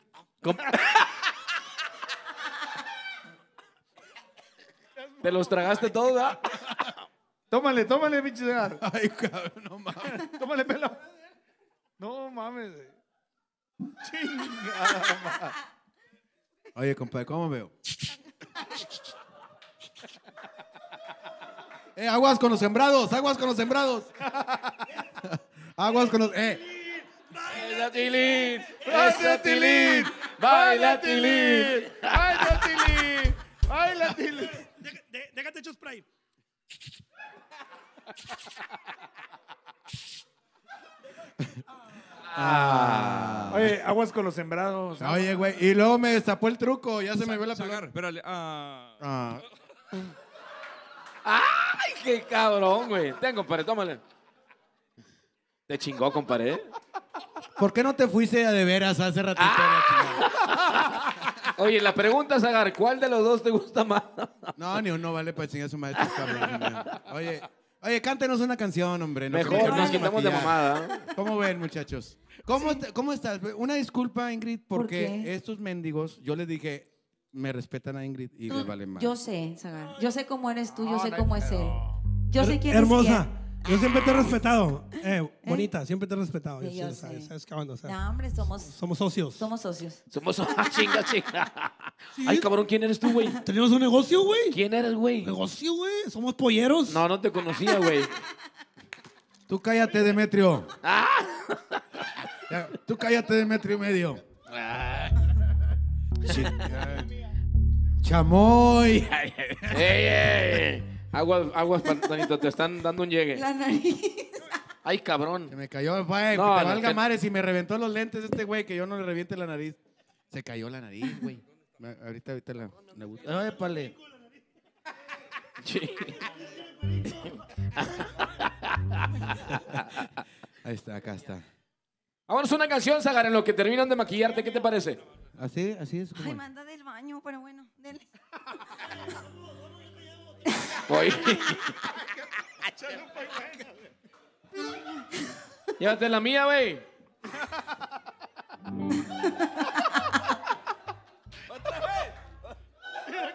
¿Te los tragaste todos, ¿verdad? Tómale, pinche cigarro. Ay, cabrón, no mames. Tómale, pelo. No mames. Chingada madre. Oye, compadre, ¿cómo veo? Aguas con los sembrados, aguas con los sembrados. Aguas con los... ¡Baila, Tilín! ¡Baila, Tilín! ¡Baila, Tilín! ¡Baila, Tilín! ¡Baila, Tilín! Déjate hecho spray. Oye, aguas con los sembrados. Oye, güey, y luego me destapó el truco, ya se me ve la Sagar, pelota. espérale. ¡Ay, qué cabrón, güey! Ten, compadre, tómale. Te chingó, compadre, ¿eh? ¿Por qué no te fuiste a de veras hace ratito? la chingada? Oye, la pregunta, Sagar, ¿cuál de los dos te gusta más? No, ni uno vale para enseñar a su maestro, cabrón. Oye, cántenos una canción, hombre. No Mejor, creo que nos me quitamos de maquillar. mamada. ¿Cómo ven, muchachos? ¿Cómo estás? Una disculpa, Ingrid, porque qué? estos mendigos, yo les dije, me respetan a Ingrid y les vale más. Yo sé, Sagar. Yo sé cómo eres tú, yo sé cómo es él. Yo sé quién Hermosa. es Yo siempre te he respetado. Bonita, siempre te he respetado. Sí, yo Sí, sé. ¿sabes qué onda? O sea, quién. No, hombre, somos somos socios. socios. Somos... ¡Chinga! Ay, cabrón, ¿quién eres tú, güey? Tenemos un negocio, güey. ¿Quién eres, güey? Negocio, güey. Somos polleros. No te conocía, güey. Tú cállate, Demetrio. Ya, tú cállate, Demetrio medio. Chamoy. ¡Ey! Aguas, pantanito, te están dando un llegue. La nariz. Ay, cabrón. Se me cayó, güey. No, te no, valga que- madre si me reventó los lentes este güey, que yo no le reviente la nariz. Se cayó la nariz, güey. Ahorita la gusta. Ay, pale. Sí. Ahí está, acá está. Vámonos a una canción, Sagar, en lo que terminan de maquillarte. ¿Qué te parece? Así es. Ay, manda del baño, pero bueno, dele. Voy. Llévate la mía, güey.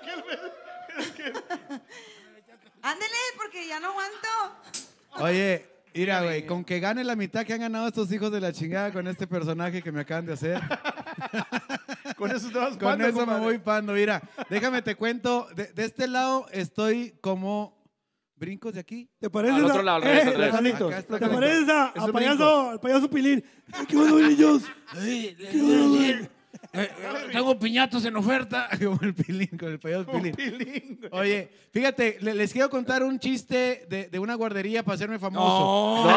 Ándele, porque ya no aguanto. Oye, mira, güey, con que gane la mitad que han ganado estos hijos de la chingada con este personaje que me acaban de hacer. Con eso te vas Con pando, eso me compadre. voy pando. Mira, déjame te cuento. De este lado estoy como brincos de aquí. ¿Te pareces Al otro lado, al revés, al revés. Carlitos, Acá está ¿te Carlitos. pareces Es al el payaso, al payaso Pilín? ¿Qué bueno, niños? Tengo piñatos en oferta. Como el pilín, con el payaso pilín. Oye, fíjate, les quiero contar un chiste de una guardería para hacerme famoso.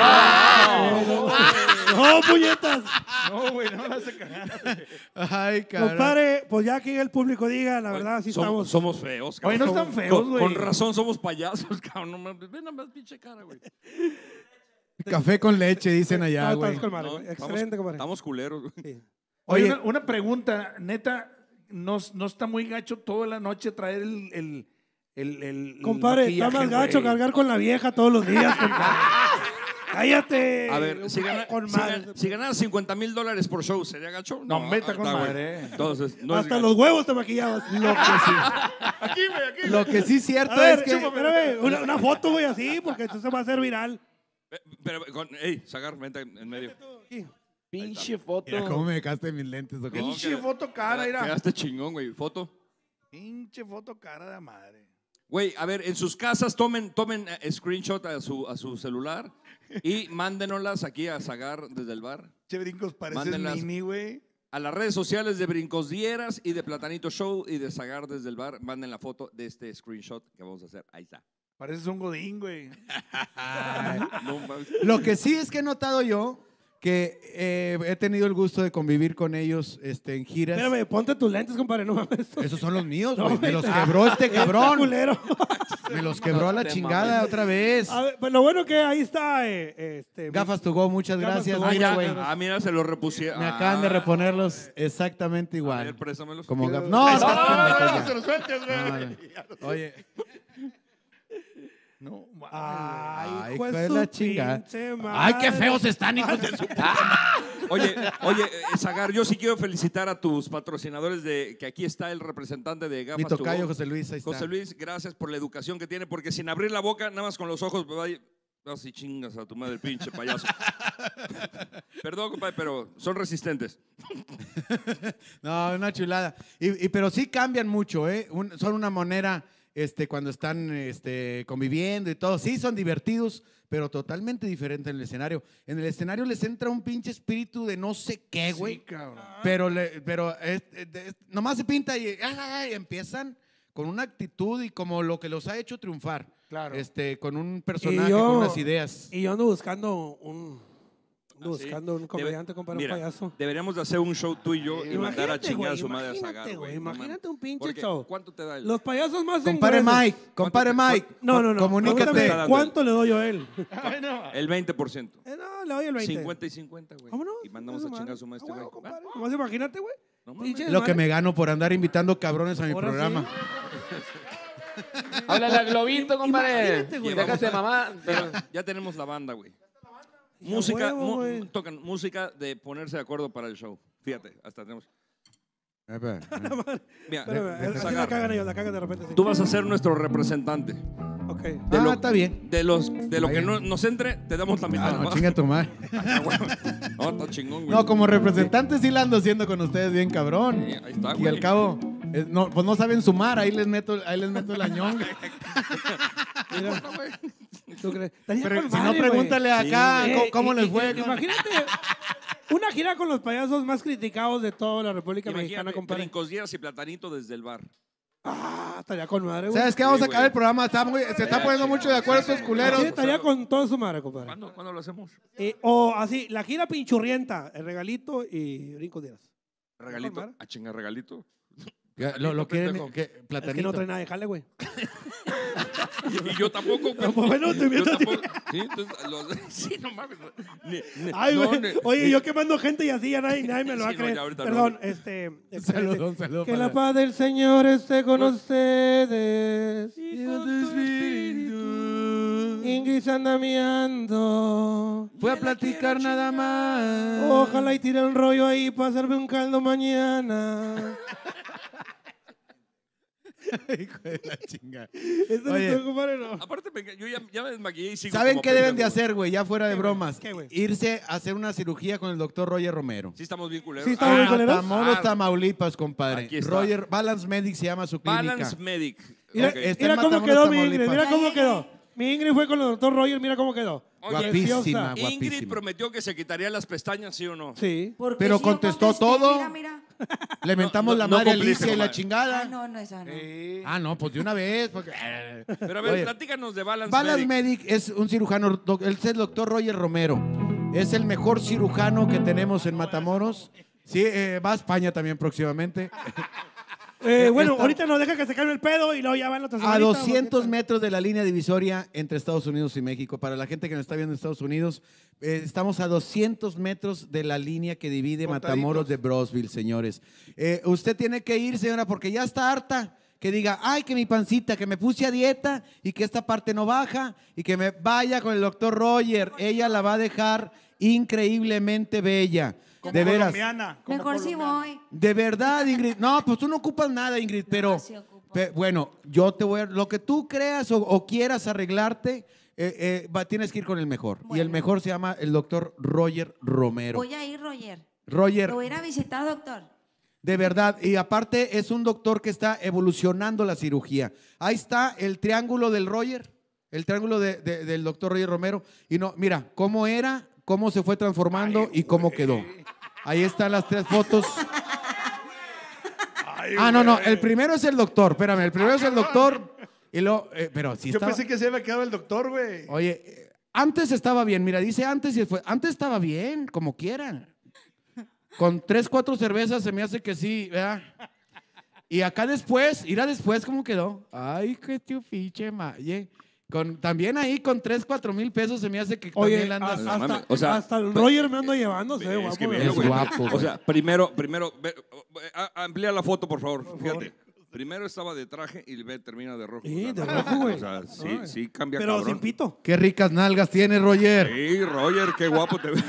No, puñetas. No, güey, no la hace cagar. Ay, cabrón. Compadre, pues ya que el público diga, la verdad, sí estamos. Somos feos, Oye, cabrón. no están feos, güey. Con razón somos payasos, cabrón. No mames. Ven nada más, pinche cara, güey. Café con leche, dicen allá, No, güey. estamos con madre, No, güey. Excelente, compadre. Estamos culeros, güey. Sí. Oye, Oye, una pregunta, neta, ¿no está muy gacho toda la noche traer el Compadre, está maquillaje, más gacho güey? cargar con la vieja todos los días, compadre. ¡Cállate! A ver, si Con madre. ganaras $50,000 por show, ¿sería gacho? No, hombre, está con güey. madre. Entonces, no es Hasta gacho. los huevos te maquillabas. lo que sí es cierto A ver, es que... espérame, una foto, güey, así, porque esto se va a hacer viral. Pero, ey, Zagar, vente en medio. Pinche foto. Mira cómo me dejaste mis lentes, ¿o qué? Pinche foto cara, mira. Quedaste chingón, güey. Foto. Pinche foto cara de madre. Güey, a ver, en sus casas tomen screenshot a su celular y mándenoslas aquí a Zagar desde el bar. Che, brincos, pareces Mándenlas. mini, güey. A las redes sociales de Brincos Dieras y de Platanito Show y de Zagar desde el bar. Manden la foto de este screenshot que vamos a hacer. Ahí está. Pareces un godín, güey. No mames. Lo que sí es que he notado yo que he tenido el gusto de convivir con ellos en giras. Espérame, ponte tus lentes, compadre, no mames. Esos son los míos, No, güey. Me güey. los quebró este cabrón. Culero. Me los quebró a la Te chingada mames. otra vez. A ver, pues lo bueno que ahí está. Gafas to go, muchas Gafas gracias. to go, Mira, muchas güey. Mira, se lo repusieron. Me acaban de reponerlos exactamente A igual. ver, préstamelos. Como gafas. No, estás pendejo ya. se lo sueltes, güey. No. Oye, No, mames. Ay, hijo hijo de de su la chingada. pinche ay, qué madre. feos están, hijos de su Oye, Zagar, yo sí quiero felicitar a tus patrocinadores que aquí está el representante de Gafas Mi to tocayo, Go. José Luis, ahí está. José Luis, gracias por la educación que tiene, porque sin abrir la boca, nada más con los ojos, así chingas a tu madre, pinche payaso. Perdón, compadre, pero son resistentes. No, una chulada. Pero sí cambian mucho, ¿eh? Son una manera, cuando están conviviendo y todo. Sí, son divertidos, pero totalmente diferente en el escenario. En el escenario les entra un pinche espíritu de no sé qué, güey. Sí, cabrón. Pero nomás se pinta y empiezan con una actitud y como lo que los ha hecho triunfar. Claro. Con un personaje, Y yo- con unas ideas. Y yo ando buscando un ¿sí? comediante, compadre, Mira, un payaso. deberíamos de hacer un show tú y yo y mandar a Imagínate, chingar a güey, su madre a imagínate, Zagar, güey, güey. No imagínate mames. un pinche Porque, show. ¿cuánto te da el? Los payasos más Compare engreídos. Mike, compare Mike. No. Comunícate. Pregúntame, ¿cuánto le doy yo a él? Ay, no. El 20%. No, le doy el 20. 50 y 50, güey. Vámonos. Y mandamos a chingar a su madre este güey. Huevo, compadre. Nomás imagínate, güey. No mames. Pinche Lo que desmadre. me gano por andar invitando cabrones a mi Ahora sí. programa. Háblale al globito, compadre. Imagínate, güey. Déjate, mamá. Pero ya tenemos la banda, güey. Música, huevo, güey. tocan música de ponerse de acuerdo para el show. Fíjate, hasta tenemos. Mira, Espérame, así la Zagar, cagan ellos, la cagan de repente. Sí. tú vas a ser nuestro representante. Ok. Está bien. De lo que no, nos entre, te damos la mitad. Ah, no, ¿va? chinga tu madre. No, está chingón, güey. No, como representante sí la ando haciendo con ustedes bien cabrón. Sí, ahí está, Y güey. al cabo, pues no saben sumar, ahí les meto la ñonga. Mira, ¿tú crees? Estaría Pero con si no, madre, güey. pregúntale acá Sí, cómo les fue. Imagínate una gira con los payasos más criticados de toda la República Mexicana, Imagínate, compadre. Brincos Dieras y Platanito desde el bar. Estaría con madre, güey. ¿Sabes qué? Vamos a Sí, acabar güey. el programa. Se está poniendo mucho de acuerdo estos culeros. Sí, estaría con toda su madre, compadre. ¿Cuándo lo hacemos? O así, la gira pinchurrienta, el regalito y brincos dieras. Regalito. Con madre. A chingar regalito. Lo quieren, pendejo. que Es que platanito. no trae nada de jale, güey. Y yo tampoco. No, pues bueno, te Yo meto a ti. tampoco. Sí, entonces, sí, no mames. Ay, no, güey. ni- Oye, yo quemando gente y así ya nadie me lo va a Sí, no, creer. ya ahorita Perdón, Un saludo Que para la paz del Señor esté con ustedes. Y con tu espíritu. Ingrid anda miando. Fue a platicar nada más. Ojalá y tire un rollo ahí para hacerme un caldo mañana. Hijo de la chinga. Eso Oye. no, compadre, no. Aparte, yo ya me desmaquillé y sigo ¿Saben como qué deben de pendejo. hacer, güey? Ya fuera de güey? bromas. ¿Qué, güey? Irse a hacer una cirugía con el doctor Roger Romero. Sí estamos bien culeros. Sí, estamos bien culeros. Matamoros, Tamaulipas, compadre. Aquí está. Roger, Balance Medic se llama su clínica. Balance Medic. Mira, Ok. Está mira en cómo Matamoros, quedó mi Ingrid, Tamaulipas. mira cómo quedó. Mi Ingrid fue con el doctor Roger, mira cómo quedó. Oye, Guapísima, Preciosa. Ingrid guapísima. prometió que se quitaría las pestañas, ¿sí o no? Sí. Porque Pero si yo contestó contesté, todo. Mira, mira. Le mentamos No, la no madre a cumpliste, Alicia y la comadre. chingada. No, esa no. Ah, no, pues de una vez. Porque... Pero a ver, Oye, platícanos de Balance, Balance Medic. Medic es un cirujano, él es el doctor Roger Romero. Es el mejor cirujano que tenemos en Matamoros. Sí, va a España también próximamente. Bueno, Esta- ahorita nos deja que se calme el pedo y luego ya van la otra A semanita, 200 porque- metros de la línea divisoria entre Estados Unidos y México. Para la gente que nos está viendo en Estados Unidos, estamos a 200 metros de la línea que divide Matamoros de Brosville, señores. Usted tiene que ir, señora, porque ya está harta. Que diga, ay, que mi pancita, que me puse a dieta y que esta parte no baja y que me vaya con el doctor Roger. Ella la va a dejar increíblemente bella. De veras. Mejor si voy. De verdad, Ingrid. No, pues tú no ocupas nada, Ingrid, pero sí ocupo. bueno, yo te voy a... Lo que tú creas o quieras arreglarte, tienes que ir con el mejor. Y el Bueno. mejor se llama el doctor Roger Romero. Voy a ir, Roger. Roger, Lo voy a ir a visitar, doctor. de verdad. Y aparte es un doctor que está evolucionando la cirugía. Ahí está el triángulo del Roger, el triángulo del doctor Roger Romero. Y no, mira, cómo era, cómo se fue transformando y cómo quedó. Ahí están las 3 fotos. No, el primero es el doctor, espérame, el primero es el doctor y luego, pero sí Yo estaba, pensé que se había quedado el doctor, güey. oye, antes estaba bien, mira, dice antes y después, antes estaba bien, como quieran, con 3, 4 cervezas se me hace que sí, ¿verdad? Y acá después, irá después cómo quedó, ay, qué tío pinche maye. También ahí con 3, 4 mil pesos se me hace que Oye, también le andas. No mames, o sea, hasta el Roger me ando llevando, se ve Es guapo. que güey. velo, Es güey. guapo, O güey. sea, primero, amplía la foto, por favor. Fíjate. Primero estaba de traje y ve, termina de rojo. Sí, O sea, de rojo, güey. O sea, sí, Ay. sí cambia, Pero cabrón. sin pito. Qué ricas nalgas tiene Roger. Sí, Roger, qué guapo te ves.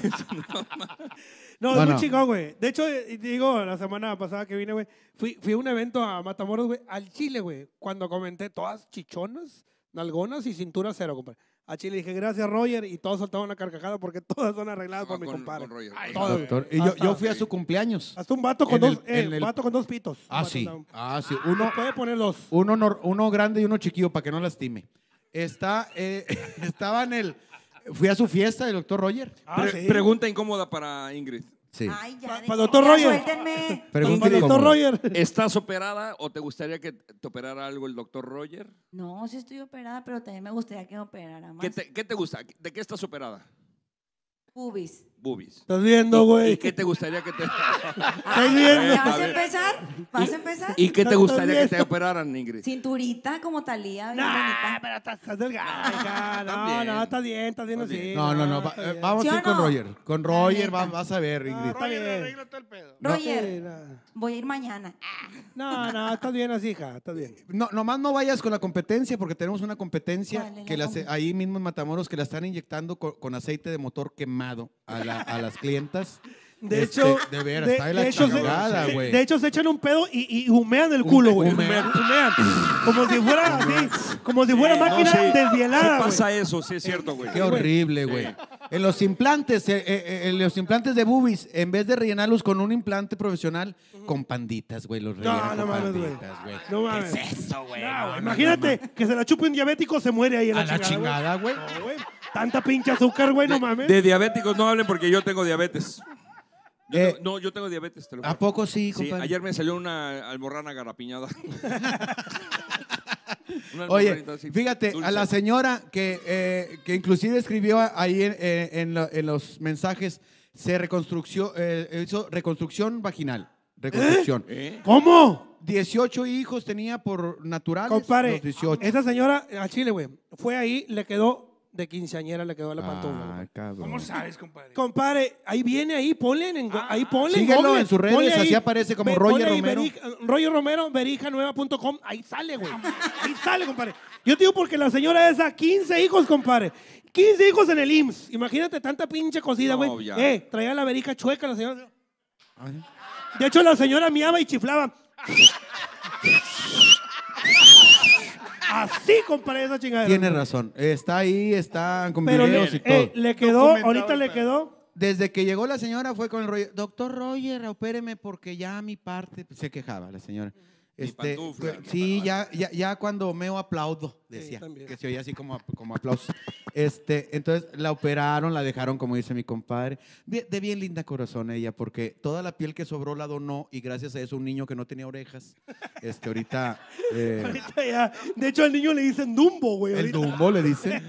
No, Bueno. es muy chingón, güey. De hecho, digo, la semana pasada que vine, güey, fui a un evento a Matamoros, güey, al Chile, güey, cuando comenté todas chichonas, nalgonas y cintura cero, compadre. A Chile dije, gracias, Roger, y todos soltaban una carcajada porque todas son arregladas por mi compadre. Con Roger. Todas, güey. Doctor, y yo fui a su cumpleaños. Hasta un vato con En el- dos, en el- vato con 2 pitos. Ah, Un vato, sí. no. Ah, sí. Uno puede poner 2. Uno grande y uno chiquillo para que no lastime. Estaba en el... Fui a su fiesta del doctor Roger. Pregunta incómoda para Ingrid. Sí. Ay, ya. Pa- de- pa' doctor ya, Roger. Suéltenme. Pregunta Para el doctor incómoda. Roger. ¿Estás operada o te gustaría que te operara algo el doctor Roger? No, sí estoy operada, pero también me gustaría que me operara más. ¿Qué te gusta? ¿De qué estás operada? Pubis. Boobies. Estás viendo, ¿Y güey. qué te gustaría que te... ¿Estás viendo? Está ¿Vas a bien. empezar? ¿Vas a empezar? ¿Y qué te Estás gustaría que te viendo. operaran, Ingrid? Cinturita como Talía, bien Nah, bonita. pero estás delgada, hija. No, También. no, estás bien así. Está bien. No. está bien. Vamos ¿Sí a o ir con no? Roger. Con Roger neta. vas a ver, Ingrid. Está bien. Arregla todo el pedo. Roger, No, voy a ir mañana. no, estás bien así, hija. Estás bien. No, nomás no vayas con la competencia porque tenemos una competencia ¿Cuál es que la ahí mismo en Matamoros que la están inyectando con aceite de motor quemado a las clientas. De hecho, de veras, está de la hecho, chingada, se, güey. de hecho, se echan un pedo y humean el culo, güey. Humean. Humean. Como si fuera así, como si fuera máquina sí. desvielada, Sí güey. pasa eso, sí es cierto, güey. Qué horrible, güey. En los implantes de boobies, en vez de rellenarlos con un implante profesional, con panditas, güey, los rellenan No con mames, güey. panditas, güey. No mames. ¿Qué es eso, güey? No, güey. Imagínate que se la chupe un diabético, se muere ahí en A la la chingada, chingada, güey. No, güey. Tanta pinche azúcar, güey, no mames. De diabéticos no hablen porque yo tengo diabetes. Eh, Yo tengo diabetes, te lo ¿A juro. poco sí, Sí, compadre? ayer me salió una almorrana garapiñada. Una Oye, almorranita así, fíjate, dulce. a la señora que inclusive escribió ahí en los mensajes, hizo reconstrucción vaginal. Reconstrucción. ¿Cómo? 18 hijos tenía por naturales. Compadre, los 18. esa señora a Chile, güey, fue ahí, le quedó de quinceañera, le quedó la pantufla. Ay, cabrón. ¿Cómo sabes, compadre? Compadre, ahí viene, ahí ponle, ahí ponle. Síguelo ponle, en sus redes, ponle ahí. así aparece como Ponle Roger ahí Romero. Roger Romero, verijanueva.com, ahí sale, güey. Ahí sale, compadre. Yo te digo porque la señora esa, 15 hijos, compadre. 15 hijos en el IMSS. Imagínate tanta pinche cocida, No, güey. ya. Traía la verica chueca la señora. De hecho, la señora miaba y chiflaba. Así, compadre, esa chingadera. Tiene razón. Está ahí, está con Pero videos y todo. le quedó, ahorita le quedó. Desde que llegó la señora fue con el Roger. Doctor Roger, opéreme porque ya mi parte. Se quejaba la señora. pantufla, Sí, ya cuando meo aplaudo, decía. también. Que se oía así como aplauso. Entonces la operaron, la dejaron, como dice mi compadre. De bien linda corazón ella, porque toda la piel que sobró la donó y gracias a eso un niño que no tenía orejas. Ahorita. Ahorita ya. De hecho, al niño le dicen Dumbo, güey. El ahorita. Dumbo le dicen.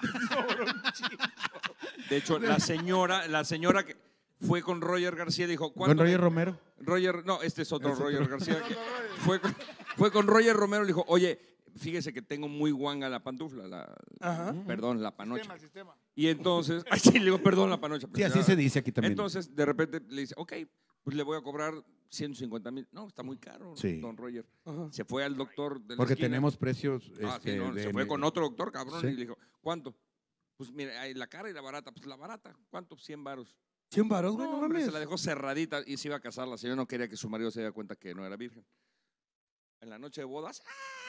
De hecho, la señora que fue con Roger García dijo, Con Roger Romero. No, este es otro Roger García. Fue con Roger Romero y le dijo, oye, fíjese que tengo muy guanga la pantufla, perdón, la panocha. Sistema. Y entonces, sí, le digo, perdón, la panocha. Sí, así se dice aquí también. Entonces, de repente le dice, ok, pues le voy a cobrar 150,000. No, está muy caro, Sí. don Roger. Se fue al doctor de la Porque esquina. tenemos precios. Se fue con otro doctor, cabrón, Sí. y le dijo, ¿cuánto? Pues mire, hay la cara y la barata. Pues la barata, ¿cuánto? 100 varos. 100 varos, güey, no Hombre, mames. se la dejó cerradita y se iba a casar. La señora no quería que su marido se diera cuenta que no era virgen. En la noche de bodas,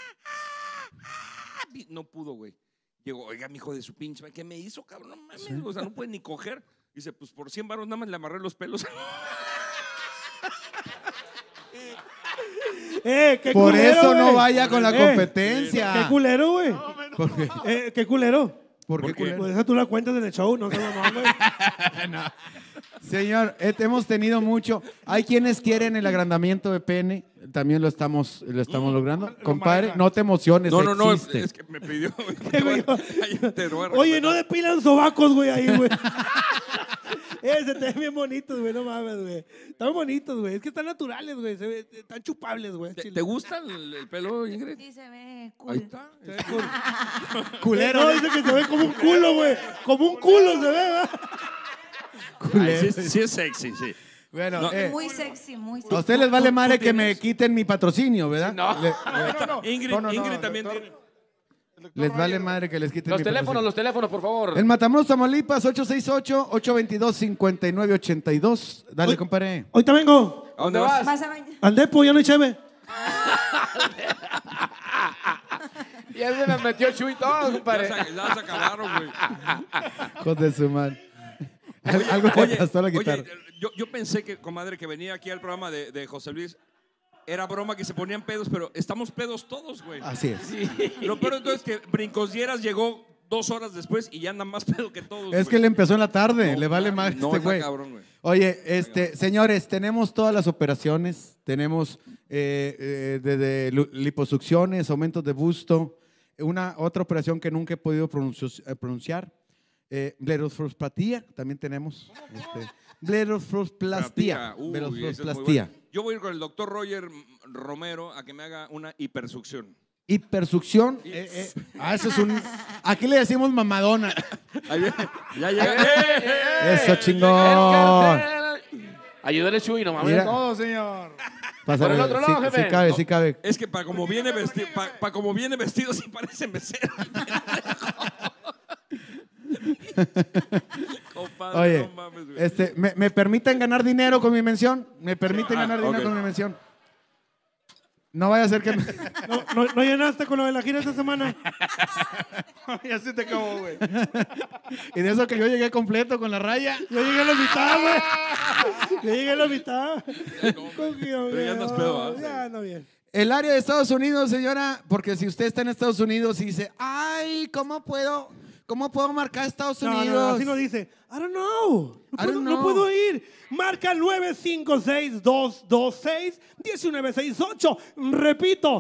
no pudo, güey. Llegó, oiga, mi hijo de su pinche, ¿qué me hizo, cabrón? No mames, o sea, no puede ni coger. Dice, pues por 100 varos nada más le amarré los pelos. Qué Por culero, eso no güey. vaya con la competencia. Qué culero, güey. ¿Por qué? Qué culero. ¿Por qué ¿Por qué? culero? Pues esa tú la cuentas en el show, no se lo güey. Señor, hemos tenido mucho. Hay quienes quieren el agrandamiento de pene. También lo estamos logrando. Compadre, no te emociones. No, existe. es que me pidió. Oye, no depilan sobacos, güey, ahí, güey. Se te ven bien bonitos, güey, no mames, güey. Están bonitos, güey. Es que están naturales, güey. Están chupables, güey. ¿Te gusta el pelo, Ingrid? Sí, se ve Ahí cool. está. Culero. No, dice que se ve como un culo, güey. Como un culo se ve, ¿verdad? Ay, sí es sexy, sí. Bueno, No. Muy sexy, muy a sexy. ustedes les vale madre tú que me tienes? quiten mi patrocinio, ¿verdad? Ingrid, No, Ingrid también tiene. Les vale madre que les quiten Los mi teléfonos, patrocinio. por favor. En Matamoros, Tamaulipas, 868-822-5982. Dale, Oye. compadre. Ahorita vengo. ¿A dónde vas? Vas a bañar. Al depo, ya no hay cheve. Ya se me metió el Chuy todo, compadre. Ya se acabaron, güey. Hijos de su madre. Algo le pasó a la guitarra. Yo pensé que, comadre, que venía aquí al programa de José Luis, era broma que se ponían pedos, pero estamos pedos todos, güey. Así es. Lo peor entonces es que Brincosieras llegó 2 horas después y ya anda más pedo que todos. Es güey. que él empezó en la tarde, No, le vale mames, más no, este está güey. cabrón, güey. Oye, señores, tenemos todas las operaciones, tenemos desde liposucciones, aumentos de busto, otra operación que nunca he podido pronunciar, blerosfrosplastia, también tenemos. Blerosfrosplastia. Uy, ese es muy Blerosfrosplastia. bueno. Yo voy a ir con el doctor Roger Romero a que me haga una hipersucción. Hipersucción. Eso es un. Aquí le decimos mamadona. Ahí viene, ya llega. Eso chingón. Ayúdale, Chuy, no mames. Mira. Todo, señor. Pásale, Por el otro lado, jefe. sí cabe, sí cabe. Es que para como viene vestido, sí parece mesero. Compadre, Oye, no mames, güey. ¿me permiten ganar dinero con mi mención? ¿Me permiten ganar dinero ok. con mi mención? No vaya a ser que... No llenaste con lo de la gira esta semana. Ya se te acabó, güey. Y de eso que yo llegué completo con la raya. Yo llegué a la mitad, güey. Yo llegué a la mitad. Pero ya andas pedo, ¿ah? Ya ando bien. El área de Estados Unidos, señora, porque si usted está en Estados Unidos y dice, ay, ¿cómo puedo marcar Estados Unidos? No, así no dice. I don't know. No know. puedo ir. Marca 956-226-1968. Repito,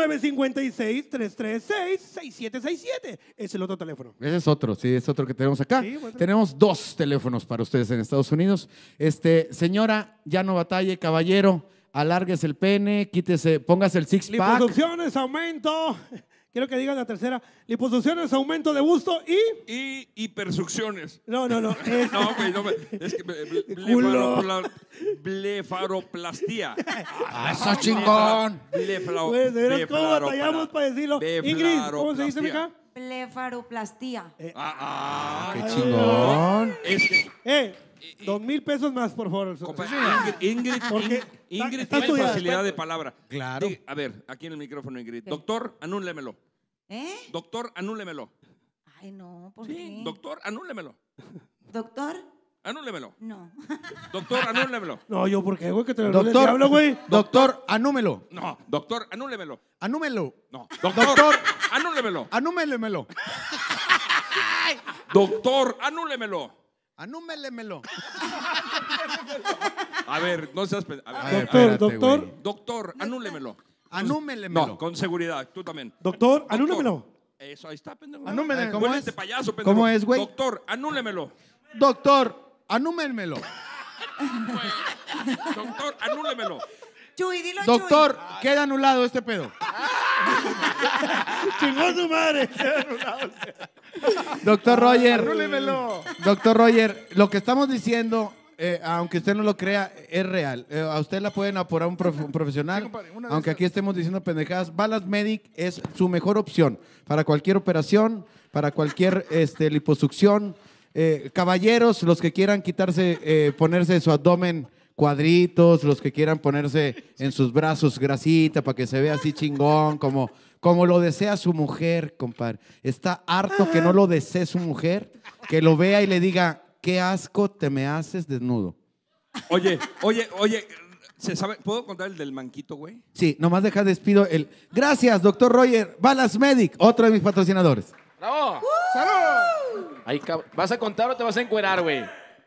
956-336-6767. Es el otro teléfono. Ese es otro, sí, es otro que tenemos acá. Sí, bueno. Tenemos 2 teléfonos para ustedes en Estados Unidos. Señora, ya no batalle, caballero, alárguese el pene, quítese, póngase el six-pack. Liposucciones, aumento. Quiero que digan la tercera. Liposucciones, aumento de busto Y hipersucciones. No. No, güey, no. Es que blefaroplastia. ¡Eso chingón! Pues, de veras, ¿cómo batallamos para decirlo? Ingrid, ¿cómo se dice, mija? Blefaroplastia. ¡Qué chingón! Es que, 2,000 pesos más, por favor. compadre, Ingrid Porque tiene está estudiada. facilidad de palabra. Claro. A ver, aquí en el micrófono, Ingrid. Doctor, anúlemelo. ¿Eh? Doctor, anúlemelo. Ay, no, ¿por Sí, qué? doctor, anúlemelo. ¿Doctor? Anúlemelo. No. Doctor, anúlemelo. No, yo, ¿por qué, güey? Que te lo Doctor, diablo, güey. doctor, anúmelo. No, doctor, anúlemelo. Anúmelo. No, doctor, Doctor. anúlemelo. Anúmelemelo. Doctor, anúlemelo. Anúmelemelo. A ver, no seas... A ver, Doctor, espérate, doctor. güey. doctor, anúlemelo. Anúmelemelo. No, con seguridad, tú también. Doctor, anúlemelo. Eso, ahí está, pendejo. Anúmele. ¿Cómo Huele es? este payaso, pendejo. ¿Cómo es, güey? Doctor, anúlemelo. Doctor, anúmelemelo. Doctor, anúlemelo. Chuy, dilo, Doctor, queda anulado este pedo. Chingó su madre. Doctor Roger. Anúlemelo. Doctor Roger, lo que estamos diciendo, aunque usted no lo crea, es real. A usted la pueden apurar un profesional, Sí, compadre, una de aunque esas. aquí estemos diciendo pendejadas. Balas Medic es su mejor opción para cualquier operación, para cualquier liposucción. Caballeros, los que quieran quitarse, ponerse su abdomen cuadritos, los que quieran ponerse en sus brazos grasita para que se vea así chingón, como lo desea su mujer, compadre. Está harto que no lo desee su mujer, que lo vea y le diga, qué asco te me haces desnudo. Oye, ¿se sabe? ¿Puedo contar el del manquito, güey? Sí, nomás despido el... Gracias, doctor Roger. Balas Medic, otro de mis patrocinadores. ¡Bravo! ¡Salud! Ahí, ¿vas a contar o te vas a encuerar, güey?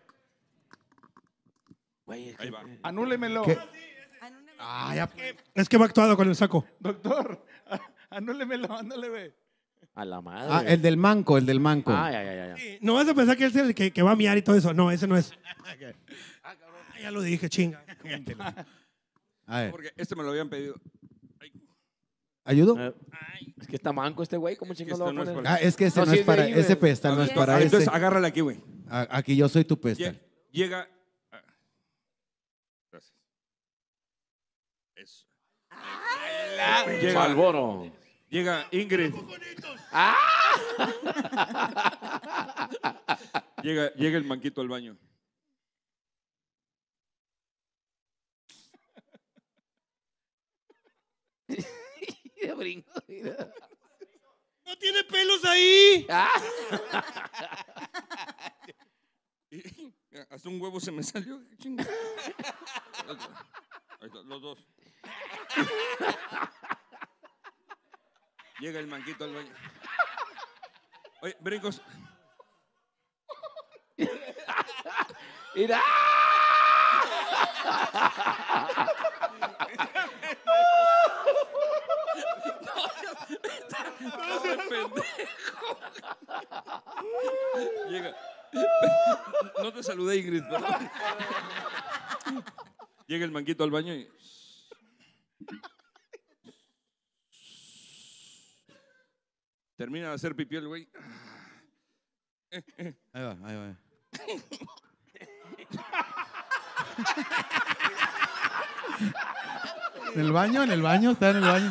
Ahí va. Anúlemelo. ¿Qué? Ah, ya. Es que va actuado con el saco. Doctor, anúlemelo, ándale, güey. A la madre. Ah, el del manco, el del manco. Ah, ya. No vas a pensar que él es el que va a miar y todo eso. No, ese no es. Ya lo dije, chinga. A ver, Porque este me lo habían pedido. ¿ayudo? Es que está manco este güey, ¿cómo chingados lo va a este no es poner? Ah, es que ese No, no, sí es es de para... ahí, ese güey. pedestal no es para Entonces, ese. agárrala aquí, güey. Aquí yo soy tu pedestal. Llega. Gracias. Eso. Malboro. Llega Ingrid. Llega el manquito al baño. ¡No tiene pelos ahí! Hasta un huevo se me salió. qué chingada. Ahí está, los dos. Llega el manquito al baño. Oye, brincos. Mira. No seas pendejo. Llega. No te saludé, Ingrid, perdón. Llega el manquito al baño y. Termina de hacer pipí el güey. Ahí va, ahí va. ¿En el baño? ¿En el baño? ¿Está en el baño?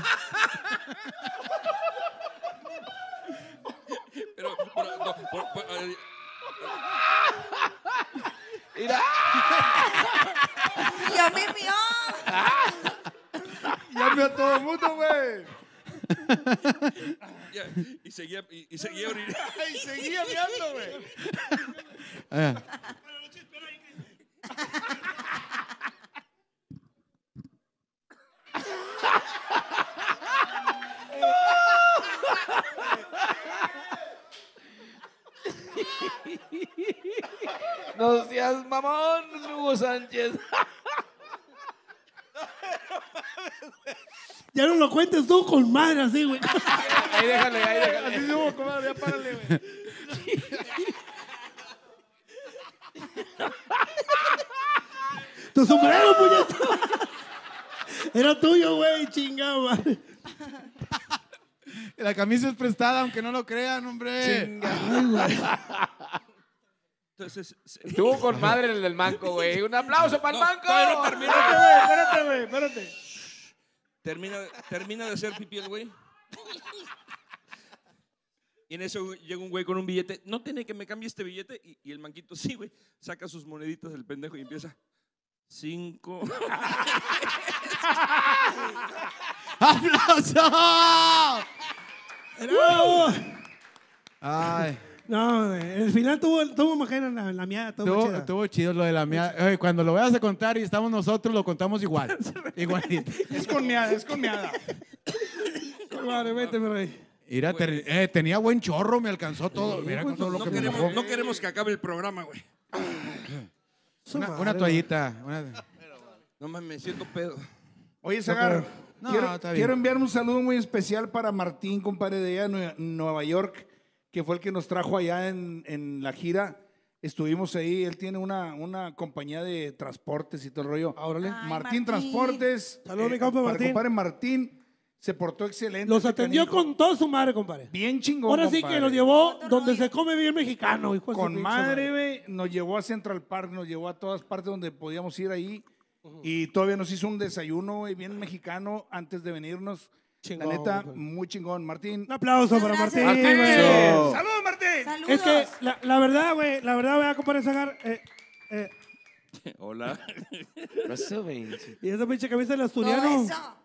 Pero Mira. ¡Ya me vio! Ya vio a todo el mundo, güey. y seguía orinando. Y seguía viendo, güey. Ah. No seas mamón, Hugo Sánchez. Ya no lo cuentes tú con madre así, güey. Ahí déjale. Así estuvo, comadre, ya párale, güey. Tu sombrero, puñeta. Era tuyo, güey, chingado, madre. La camisa es prestada, aunque no lo crean, hombre. Entonces, Estuvo con madre el del manco, güey. Un aplauso para el manco. todavía no termina. Espérate. Termina de hacer pipí el güey. Y en eso llega un güey con un billete. No tiene que me cambie este billete. Y el manquito, sí, güey. Saca sus moneditas del pendejo y empieza. 5. ¡Aplauso! No, Ay, no, güey, el final tuvo majera la miada, estuvo chido lo de la mía. Oye, cuando lo vayas a contar y estamos nosotros, lo contamos igual. Igualito. Es con meada, es con meada. Madre, vete, mi rey. Mira, tenía buen chorro, me alcanzó todo. Mira con todo lo que me mojó. No queremos que acabe el programa, güey. Una toallita. No mames, me siento pedo. Oye, Zagar, No, está bien. quiero enviar un saludo muy especial para Martín, compadre de allá en Nueva York, que fue el que nos trajo allá en la gira. Estuvimos ahí, él tiene una compañía de transportes y todo el rollo. Órale. Ay, Martín Martín. Transportes. Saludos, mi compa para Martín. compadre Martín, se portó excelente. Los ese atendió canijo. con toda su madre, compadre. Bien chingón, Ahora sí compadre. que nos llevó donde se come bien mexicano, hijo de su Con pinche madre, güey, nos llevó a Central Park, nos llevó a todas partes donde podíamos ir ahí. Y todavía nos hizo un desayuno, güey, bien mexicano antes de venirnos. Chingón, la neta, güey. muy chingón. Martín. Un aplauso para Gracias, Martín. Martín. güey. ¡Saludos, Martín! Saludos. Es que la verdad, güey, voy a compadre Zagar. Hola. Y esa pinche camisa del Todo asturiano. eso.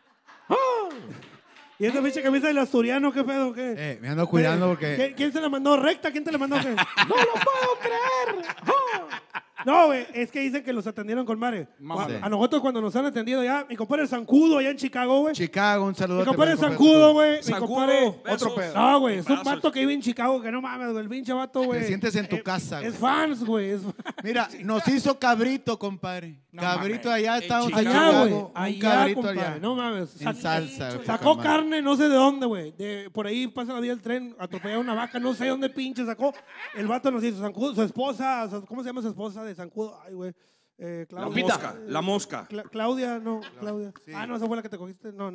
Y esa pinche camisa del asturiano, ¿qué pedo? ¿Qué? Me ando cuidando porque... ¿Quién se la mandó? ¿Recta? ¿Quién te la mandó? ¿Qué? ¡No lo puedo creer! No, güey, es que dicen que los atendieron con madre. Mamá. A nosotros cuando nos han atendido ya, mi compadre Zancudo allá en Chicago, güey. Chicago, un saludo. Mi compadre Zancudo, güey. Mi Zancudo, compadre... besos. Otro pedo. No, güey, es un Abrazos. vato que vive en Chicago, que no mames, güey, el pinche vato, güey. Te sientes en tu casa, Es güey. fans, güey. Mira, nos hizo cabrito, compadre. No Cabrito mames. allá, estábamos en Chicago. Allá, güey. Chicago. Un Allá, cabrito compadre. allá. No mames. En salsa. güey, Sacó poca madre. carne no sé de dónde, güey. Por ahí pasa la vía del tren, atropelló una vaca, no sé dónde pinche sacó. El vato nos hizo Zancudo, su esposa, ¿cómo se llama su esposa de Zancudo? Ay, güey. La Claudia. mosca. La mosca. Claudia, no, Claudia. Ah, no, esa fue la que te cogiste. No.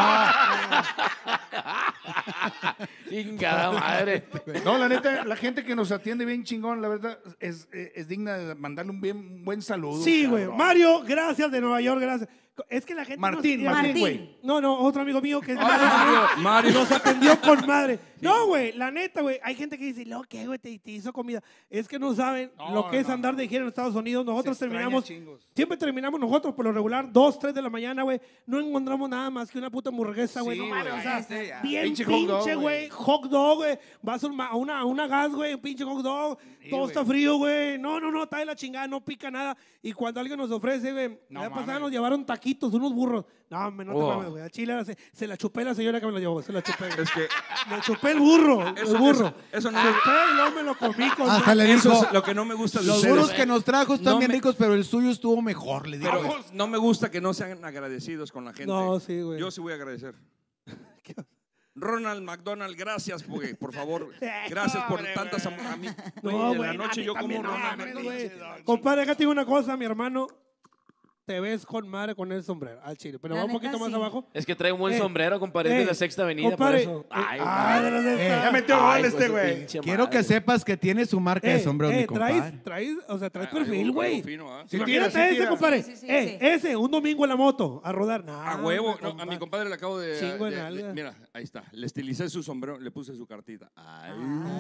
Chingada madre. No, la neta, la gente que nos atiende bien chingón, la verdad, es digna de mandarle un buen saludo. Sí, güey. cabrón. Mario, gracias de Nueva York, gracias. Es que la gente Martín, nos... Martín, güey. No, otro amigo mío que es Mario. nos atendió con madre. No, güey, la neta, güey. Hay gente que dice, no, ¿qué, güey? Te hizo comida. Es que no saben No, lo que es no, andar de gira en Estados Unidos. Nosotros Se extraña terminamos, chingos. siempre terminamos nosotros por lo regular, 2, 3 de la mañana, güey. No encontramos nada más que una puta hamburguesa, güey. Sí, no mames, güey. o sea, Sí, ya. bien Pinche pinche, hot dog, güey. Hot dog, güey. Vas a una gas, güey, un pinche hot dog. Todo güey. está frío, güey. No, está de la chingada, no pica nada. Y cuando alguien nos ofrece, güey, No la vez pasada mames. nos llevaron taquitos, unos burros. No, no te Oh. mames, güey. A Chile se la chupé la señora que me lo llevó, se la chupé. güey. Es que Le chupé el burro, el burro. eso no, Chupé y luego me lo comí con Hasta le eso dijo, es lo que no me gusta de los ustedes. burros que nos trajo están No bien me- ricos, pero el suyo estuvo mejor, le digo. Pero no me gusta que no sean agradecidos con la gente. No, sí, güey. Yo sí voy a agradecer. Ronald McDonald, gracias, por favor. Gracias por tantas a mí. No, Güey, en güey, la noche a mí yo como también, no Ronald mames, McDonald. güey. Compadre, acá te digo una cosa, mi hermano. Te ves con madre con el sombrero al chile. Pero La va un neta, poquito más sí. abajo. Es que trae un buen sombrero, compadre, de la Sexta Avenida, compadre, por eso. Ay, de las de Ya metió gol Ay, este, su güey. pinche Quiero madre. que sepas que tiene su marca de sombrero, mi compadre. traes Algo- perfil, algo güey. fino, ¿ah? Sí, Imagínate tira, sí, ese, tira. compadre. Sí, sí, sí, sí. Ese, un domingo en la moto, a rodar. A huevo. No, a mi compadre le acabo de. Chingo en de- alga. mira, ahí está. Le estilicé su sombrero, le puse su cartita. Ay.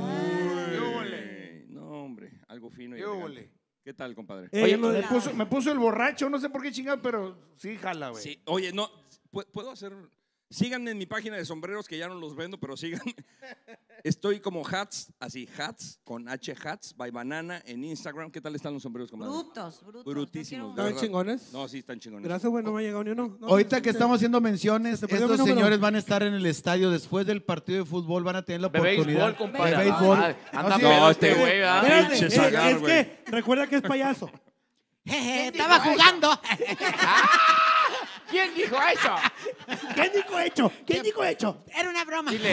No, hombre, algo fino y Qué elegante. ole. ¿Qué tal, compadre? Oye, Me puso el borracho, no sé por qué chingado, pero sí jala, güey. Sí, oye, no, puedo hacer. Síganme en mi página de sombreros que ya no los vendo, pero síganme. Estoy como Hats, así, Hats, con H Hats, by Banana en Instagram. ¿Qué tal están los sombreros, compadre? Brutos. Brutísimos. Yo de ¿Están verdad. chingones? No, sí, están chingones. Gracias, güey, no me ha llegado ni uno. No, Ahorita que estamos haciendo menciones, Se te perdió estos mi número. señores van a estar en el estadio después del partido de fútbol, van a tener la De oportunidad béisbol, compadre. de béisbol. Ah, anda sí, pedo no, este este- güey, ¿verdad? Espérate, pinche es Zagar, güey. que recuerda que es payaso. Estaba jugando. ¿Quién dijo eso? ¿Quién dijo hecho? ¿Quién dijo hecho? Era una broma. Dile.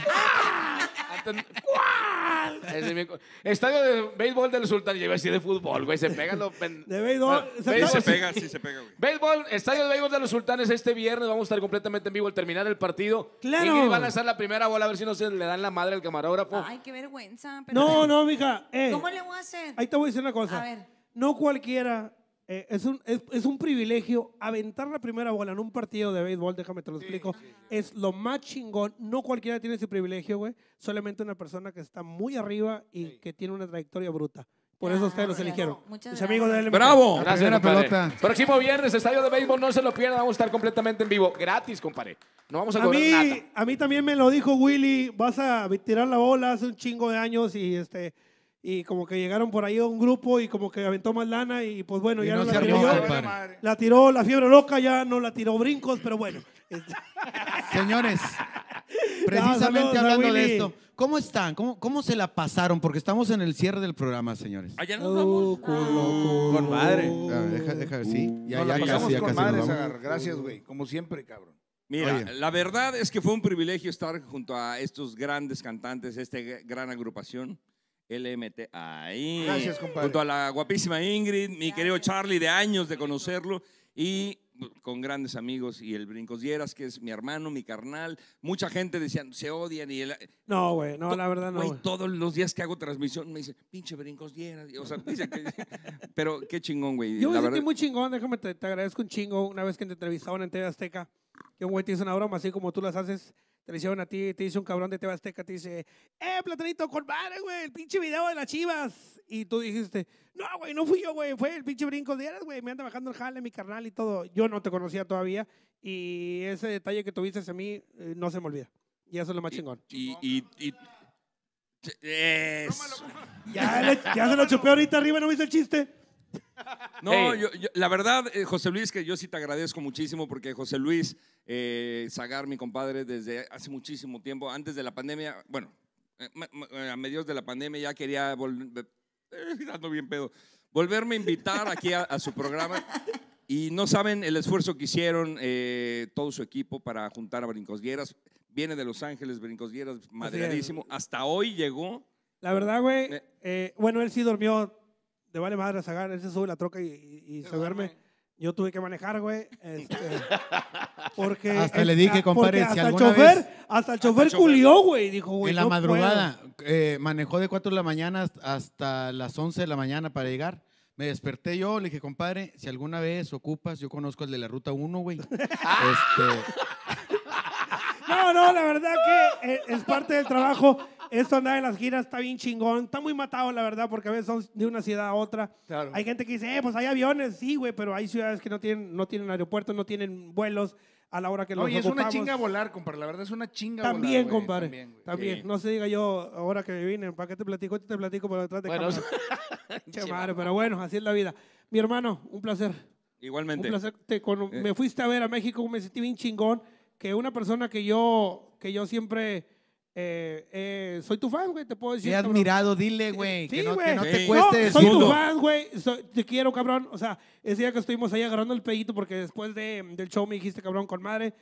¿Cuál? Estadio de béisbol del Sultán. Yo iba a decir de fútbol, güey. Se pegan los... De béisbol. Bueno, Sí béisbol, se pega, sí se pega, güey. Béisbol, Estadio de Béisbol de los Sultanes este viernes. Vamos a estar completamente en vivo al terminar el partido. Claro. Ingrid va a lanzar la primera bola a ver si no se le dan la madre al camarógrafo. Ay, qué vergüenza. pero- No, mija. ¿Cómo le voy a hacer? Ahí te voy a decir una cosa. A ver. No cualquiera. Es un privilegio aventar la primera bola en un partido de béisbol, déjame te lo explico. Es lo más chingón. No cualquiera tiene ese privilegio, güey. Solamente una persona que está muy arriba y que tiene una trayectoria bruta. Por eso ustedes los Gracias. eligieron. Muchas Mis gracias. amigos de LMK. ¡Bravo! Gracias, Primera compadre. pelota. Próximo viernes, Estadio de Béisbol, no se lo pierdan. Vamos a estar completamente en vivo. Gratis, compadre. No vamos a cobrar nada. A mí también me lo dijo Willy, vas a tirar la bola hace un chingo de años y como que llegaron por ahí a un grupo y como que aventó más lana y pues bueno, Y ya no no se la tiró armó, yo. compadre. La tiró la fiebre loca, ya no la tiró Brincos, pero bueno. Señores, precisamente saludos a hablando de Willy. esto, ¿cómo están? ¿Cómo se la pasaron? Porque estamos en el cierre del programa, señores. Allá nos vamos. Con madre. Deja ver, sí. Ya Nos la pasamos casi, ya con casi madre, nos vamos. Zagar. Gracias, güey. Como siempre, cabrón. Mira, Oye. la verdad es que fue un privilegio estar junto a estos grandes cantantes, esta gran agrupación, LMT, ahí. Gracias, compadre. Junto a la guapísima Ingrid, mi querido Charlie, de años de conocerlo, y con grandes amigos, y el Brincos Dieras, que es mi hermano, mi carnal. Mucha gente decía, se odian, y No, güey, no, la verdad no. güey, güey. todos los días que hago transmisión me dicen, pinche Brincos Dieras. O sea, dice que, pero qué chingón, güey. Yo me la sentí verdad. muy chingón, déjame, te agradezco un chingo una vez que te entrevistaban en TV Azteca, que un güey te hizo una broma así como tú las haces, te la hicieron a ti, te hizo un cabrón de TV Azteca, te dice, Platanito, con madre, güey, el pinche video de las Chivas. Y tú dijiste, no, güey, no fui yo, güey, fue el pinche Brincos Dieras, güey, me anda bajando el jale, mi carnal y todo. Yo no te conocía todavía y ese detalle que tuviste a mí no se me olvida. Y eso es lo más chingón. Eso. Ya se lo chupé ahorita arriba, ¿no viste el chiste? No, Hey. la verdad, José Luis, que yo sí te agradezco muchísimo porque José Luis Zagar, mi compadre, desde hace muchísimo tiempo, antes de la pandemia, bueno, a mediados de la pandemia ya quería ando bien pedo, volverme a invitar aquí a su programa. Y no saben el esfuerzo que hicieron todo su equipo para juntar a Brincos Dieras. Viene de Los Ángeles, Brincos Dieras, madreadísimo. Hasta hoy llegó. La verdad, güey, bueno, él sí durmió de vale madre a Zagar, él se sube la troca y se duerme. Yo tuve que manejar, güey, porque... Hasta le dije, compadre, porque si hasta el alguna chofer, vez- hasta el chofer culió, güey, dijo, güey, En la no madrugada, manejó de 4 de la mañana hasta las 11 de la mañana para llegar. Me desperté yo, le dije, compadre, si alguna vez ocupas, yo conozco el de la ruta 1, güey. No, la verdad que es parte del trabajo. Esto andar en las giras está bien chingón. Está muy matado, la verdad, porque a veces son de una ciudad a otra. Claro. Hay gente que dice, pues hay aviones. Sí, güey, pero hay ciudades que no tienen aeropuertos, no tienen vuelos a la hora que los No, y es ocupamos. una chinga volar, compadre. La verdad es una chinga También, volar, güey. compadre. Güey. También. Sí. No se diga yo, ahora que vine, ¿para qué te platico? Te platico por detrás de Bueno, cámara. Che madre, pero bueno, así es la vida. Mi hermano, un placer. Igualmente. Un placer. Cuando me fuiste a ver a México, me sentí bien chingón. Que una persona que yo siempre soy tu fan, güey, te puedo decir. Te he cabrón. admirado, dile, güey, Sí, que no güey. te Sí. cueste Soy tu decirlo. fan, güey. Te quiero, cabrón. O sea, ese día que estuvimos ahí agarrando el pedito, porque después del show me dijiste, cabrón, con madre,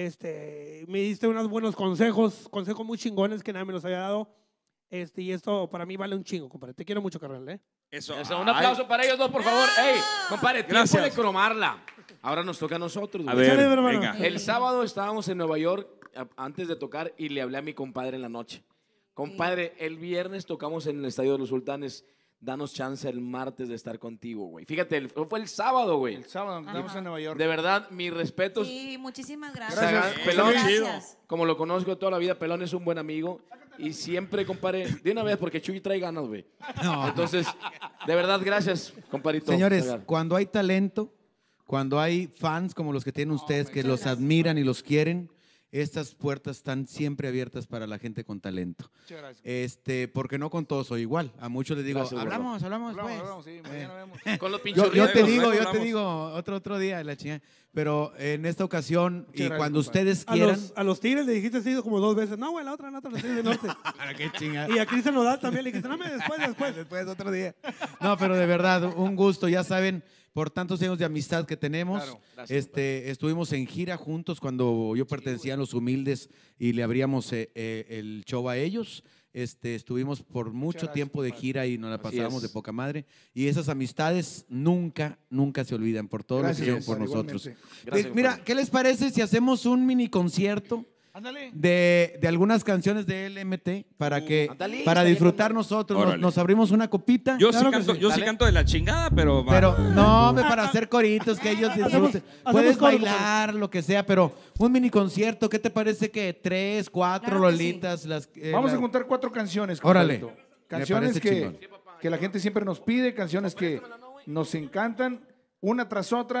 me diste unos buenos consejos muy chingones que nadie me los había dado. Y esto para mí vale un chingo, compadre. Te quiero mucho, carnal, ¿eh? Eso. Un aplauso para ellos dos, por favor. Ey, compadre, tiempo Gracias. de cromarla. Ahora nos toca a nosotros, A güey. ver, Échale, mi hermano. venga. El sábado estábamos en Nueva York antes de tocar y le hablé a mi compadre en la noche. Compadre, el viernes tocamos en el Estadio de los Sultanes. Danos chance el martes de estar contigo, güey. Fíjate, fue el sábado, güey. El sábado estuvimos en Nueva York. De verdad, mis respetos. Sí, muchísimas gracias. Zagar, Gracias. Pelón, Gracias. como lo conozco toda la vida, Pelón es un buen amigo. Y siempre, compadre, de una vez, porque Chuy trae ganas, güey. No. Entonces, de verdad, gracias, compadrito. Señores, Zagar. cuando hay talento, cuando hay fans como los que tienen ustedes, que los admiran y los quieren, estas puertas están siempre abiertas para la gente con talento. Muchas gracias. Porque no con todos soy igual. A muchos les digo, Gracias, gordo. hablamos Hablamos, pues. sí, mañana vemos. Con los pinches Yo te riegos. digo otro día, la chingada. Pero en esta ocasión, y gracias, cuando compadre. ustedes quieran. A los Tigres le dijiste así como 2 veces. No, güey, la otra, los Tigres del Norte. Qué chingada. Y a Cristian Nodal también le dijiste, no, después. Después otro día. No, pero de verdad, un gusto. Ya saben, por tantos años de amistad que tenemos, Claro, gracias, estuvimos en gira juntos cuando yo pertenecía a Los Humildes y le abríamos el show a ellos. Estuvimos por mucho gracias, tiempo de compadre. gira y nos la Así pasábamos es. de poca madre. Y esas amistades nunca se olvidan por todo Gracias, lo que hicieron por compadre, nosotros. igualmente. Gracias, Mira, compadre. ¿qué les parece si hacemos un mini concierto Ándale. de algunas canciones de LMT para ándale, para está bien, disfrutar compadre. nosotros? Órale. Nos abrimos una copita. Yo, Claro sí que canto, sí. yo sí Dale. canto de la chingada, pero va. Pero no, hombre, para hacer coritos, que ellos disfruten. hacemos Puedes coro, bailar, lo que sea, pero un mini concierto, ¿qué te parece que 3, 4 Claro que sí. lolitas? Vamos a juntar 4 canciones. Órale. compadrito. Me Canciones parece chingón. que la gente siempre nos pide, canciones que nos encantan, una tras otra.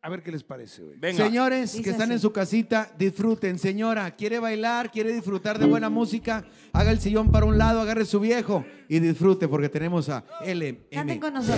A ver qué les parece, güey. Venga. Señores Dice que están así. en su casita, disfruten. Señora, quiere bailar, quiere disfrutar de buena música, haga el sillón para un lado, agarre su viejo y disfrute porque tenemos a Canten LM. con nosotros.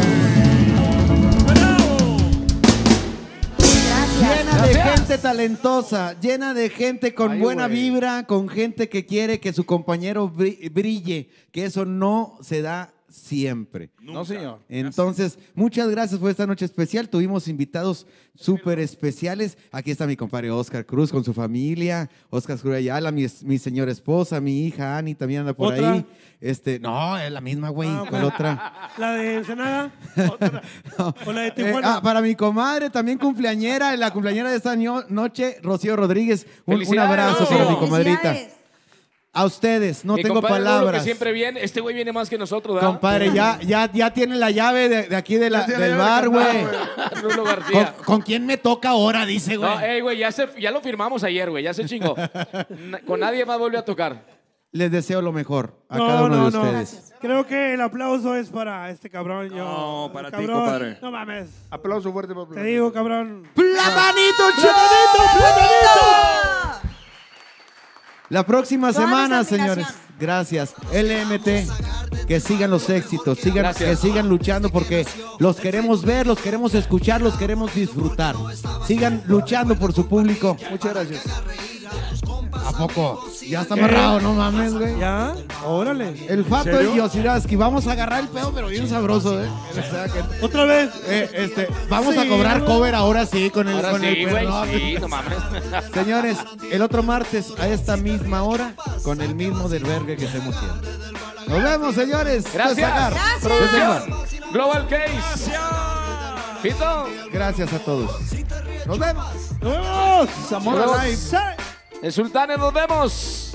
Llena de Gracias. gente talentosa, llena de gente con Ay, buena güey. vibra, con gente que quiere que su compañero brille, que eso no se da siempre. No, señor. Entonces, muchas gracias por esta noche especial. Tuvimos invitados súper especiales. Aquí está mi compadre Oscar Cruz con su familia. Oscar Cruz Ayala, mi señora esposa, mi hija Ani también anda por ¿Otra? ahí. No, es la misma, güey. ¿Cuál otra? ¿La de Ensenada? No. ¿O la de Tijuana? Para mi comadre, también cumpleañera, la cumpleañera de esta noche, Rocío Rodríguez. Un Felicidades, abrazo Rocío. para mi comadrita. Felicidades. A ustedes, no Mi tengo compadre Rulo, palabras. que siempre viene. Este güey viene más que nosotros, ¿verdad? Compadre, ya tiene la llave de aquí Ya tiene del la bar, llave de güey. cantar, Rulo García. ¿Con quién me toca ahora? Dice, güey. No, güey, ya lo firmamos ayer, güey. Ya se chingó. Con nadie más vuelve a tocar. Les deseo lo mejor a No, cada uno no, de no. ustedes. Creo que el aplauso es para este cabrón. No, para ti, cabrón, compadre. No mames. Aplauso fuerte para Te Platanito. digo, cabrón. ¡Platanito, La próxima Toda semana, nuestra señores. admiración. Gracias. LMT, que sigan los éxitos, Gracias. que sigan luchando porque los queremos ver, los queremos escuchar, los queremos disfrutar. Sigan luchando por su público. Muchas gracias. ¿A poco? Ya está amarrado, no mames, güey. ¿Ya? Órale. El Fato serio? y Yosiraski, vamos a agarrar el pedo, pero bien sabroso, ¿eh? O sea, que- ¿Otra vez? vamos a Sí, cobrar güey. cover ahora sí con el, Ahora con sí, el güey. perdón. Sí, no mames. Señores, el otro martes a esta misma hora con el mismo desvergue que estamos haciendo. Nos vemos, señores. Gracias. Sagar. Producción. Global Case. Pito. Gracias a todos. Nos vemos. ¡Nos vemos! Zamora Nos Live. vemos. El Sultanes, nos vemos.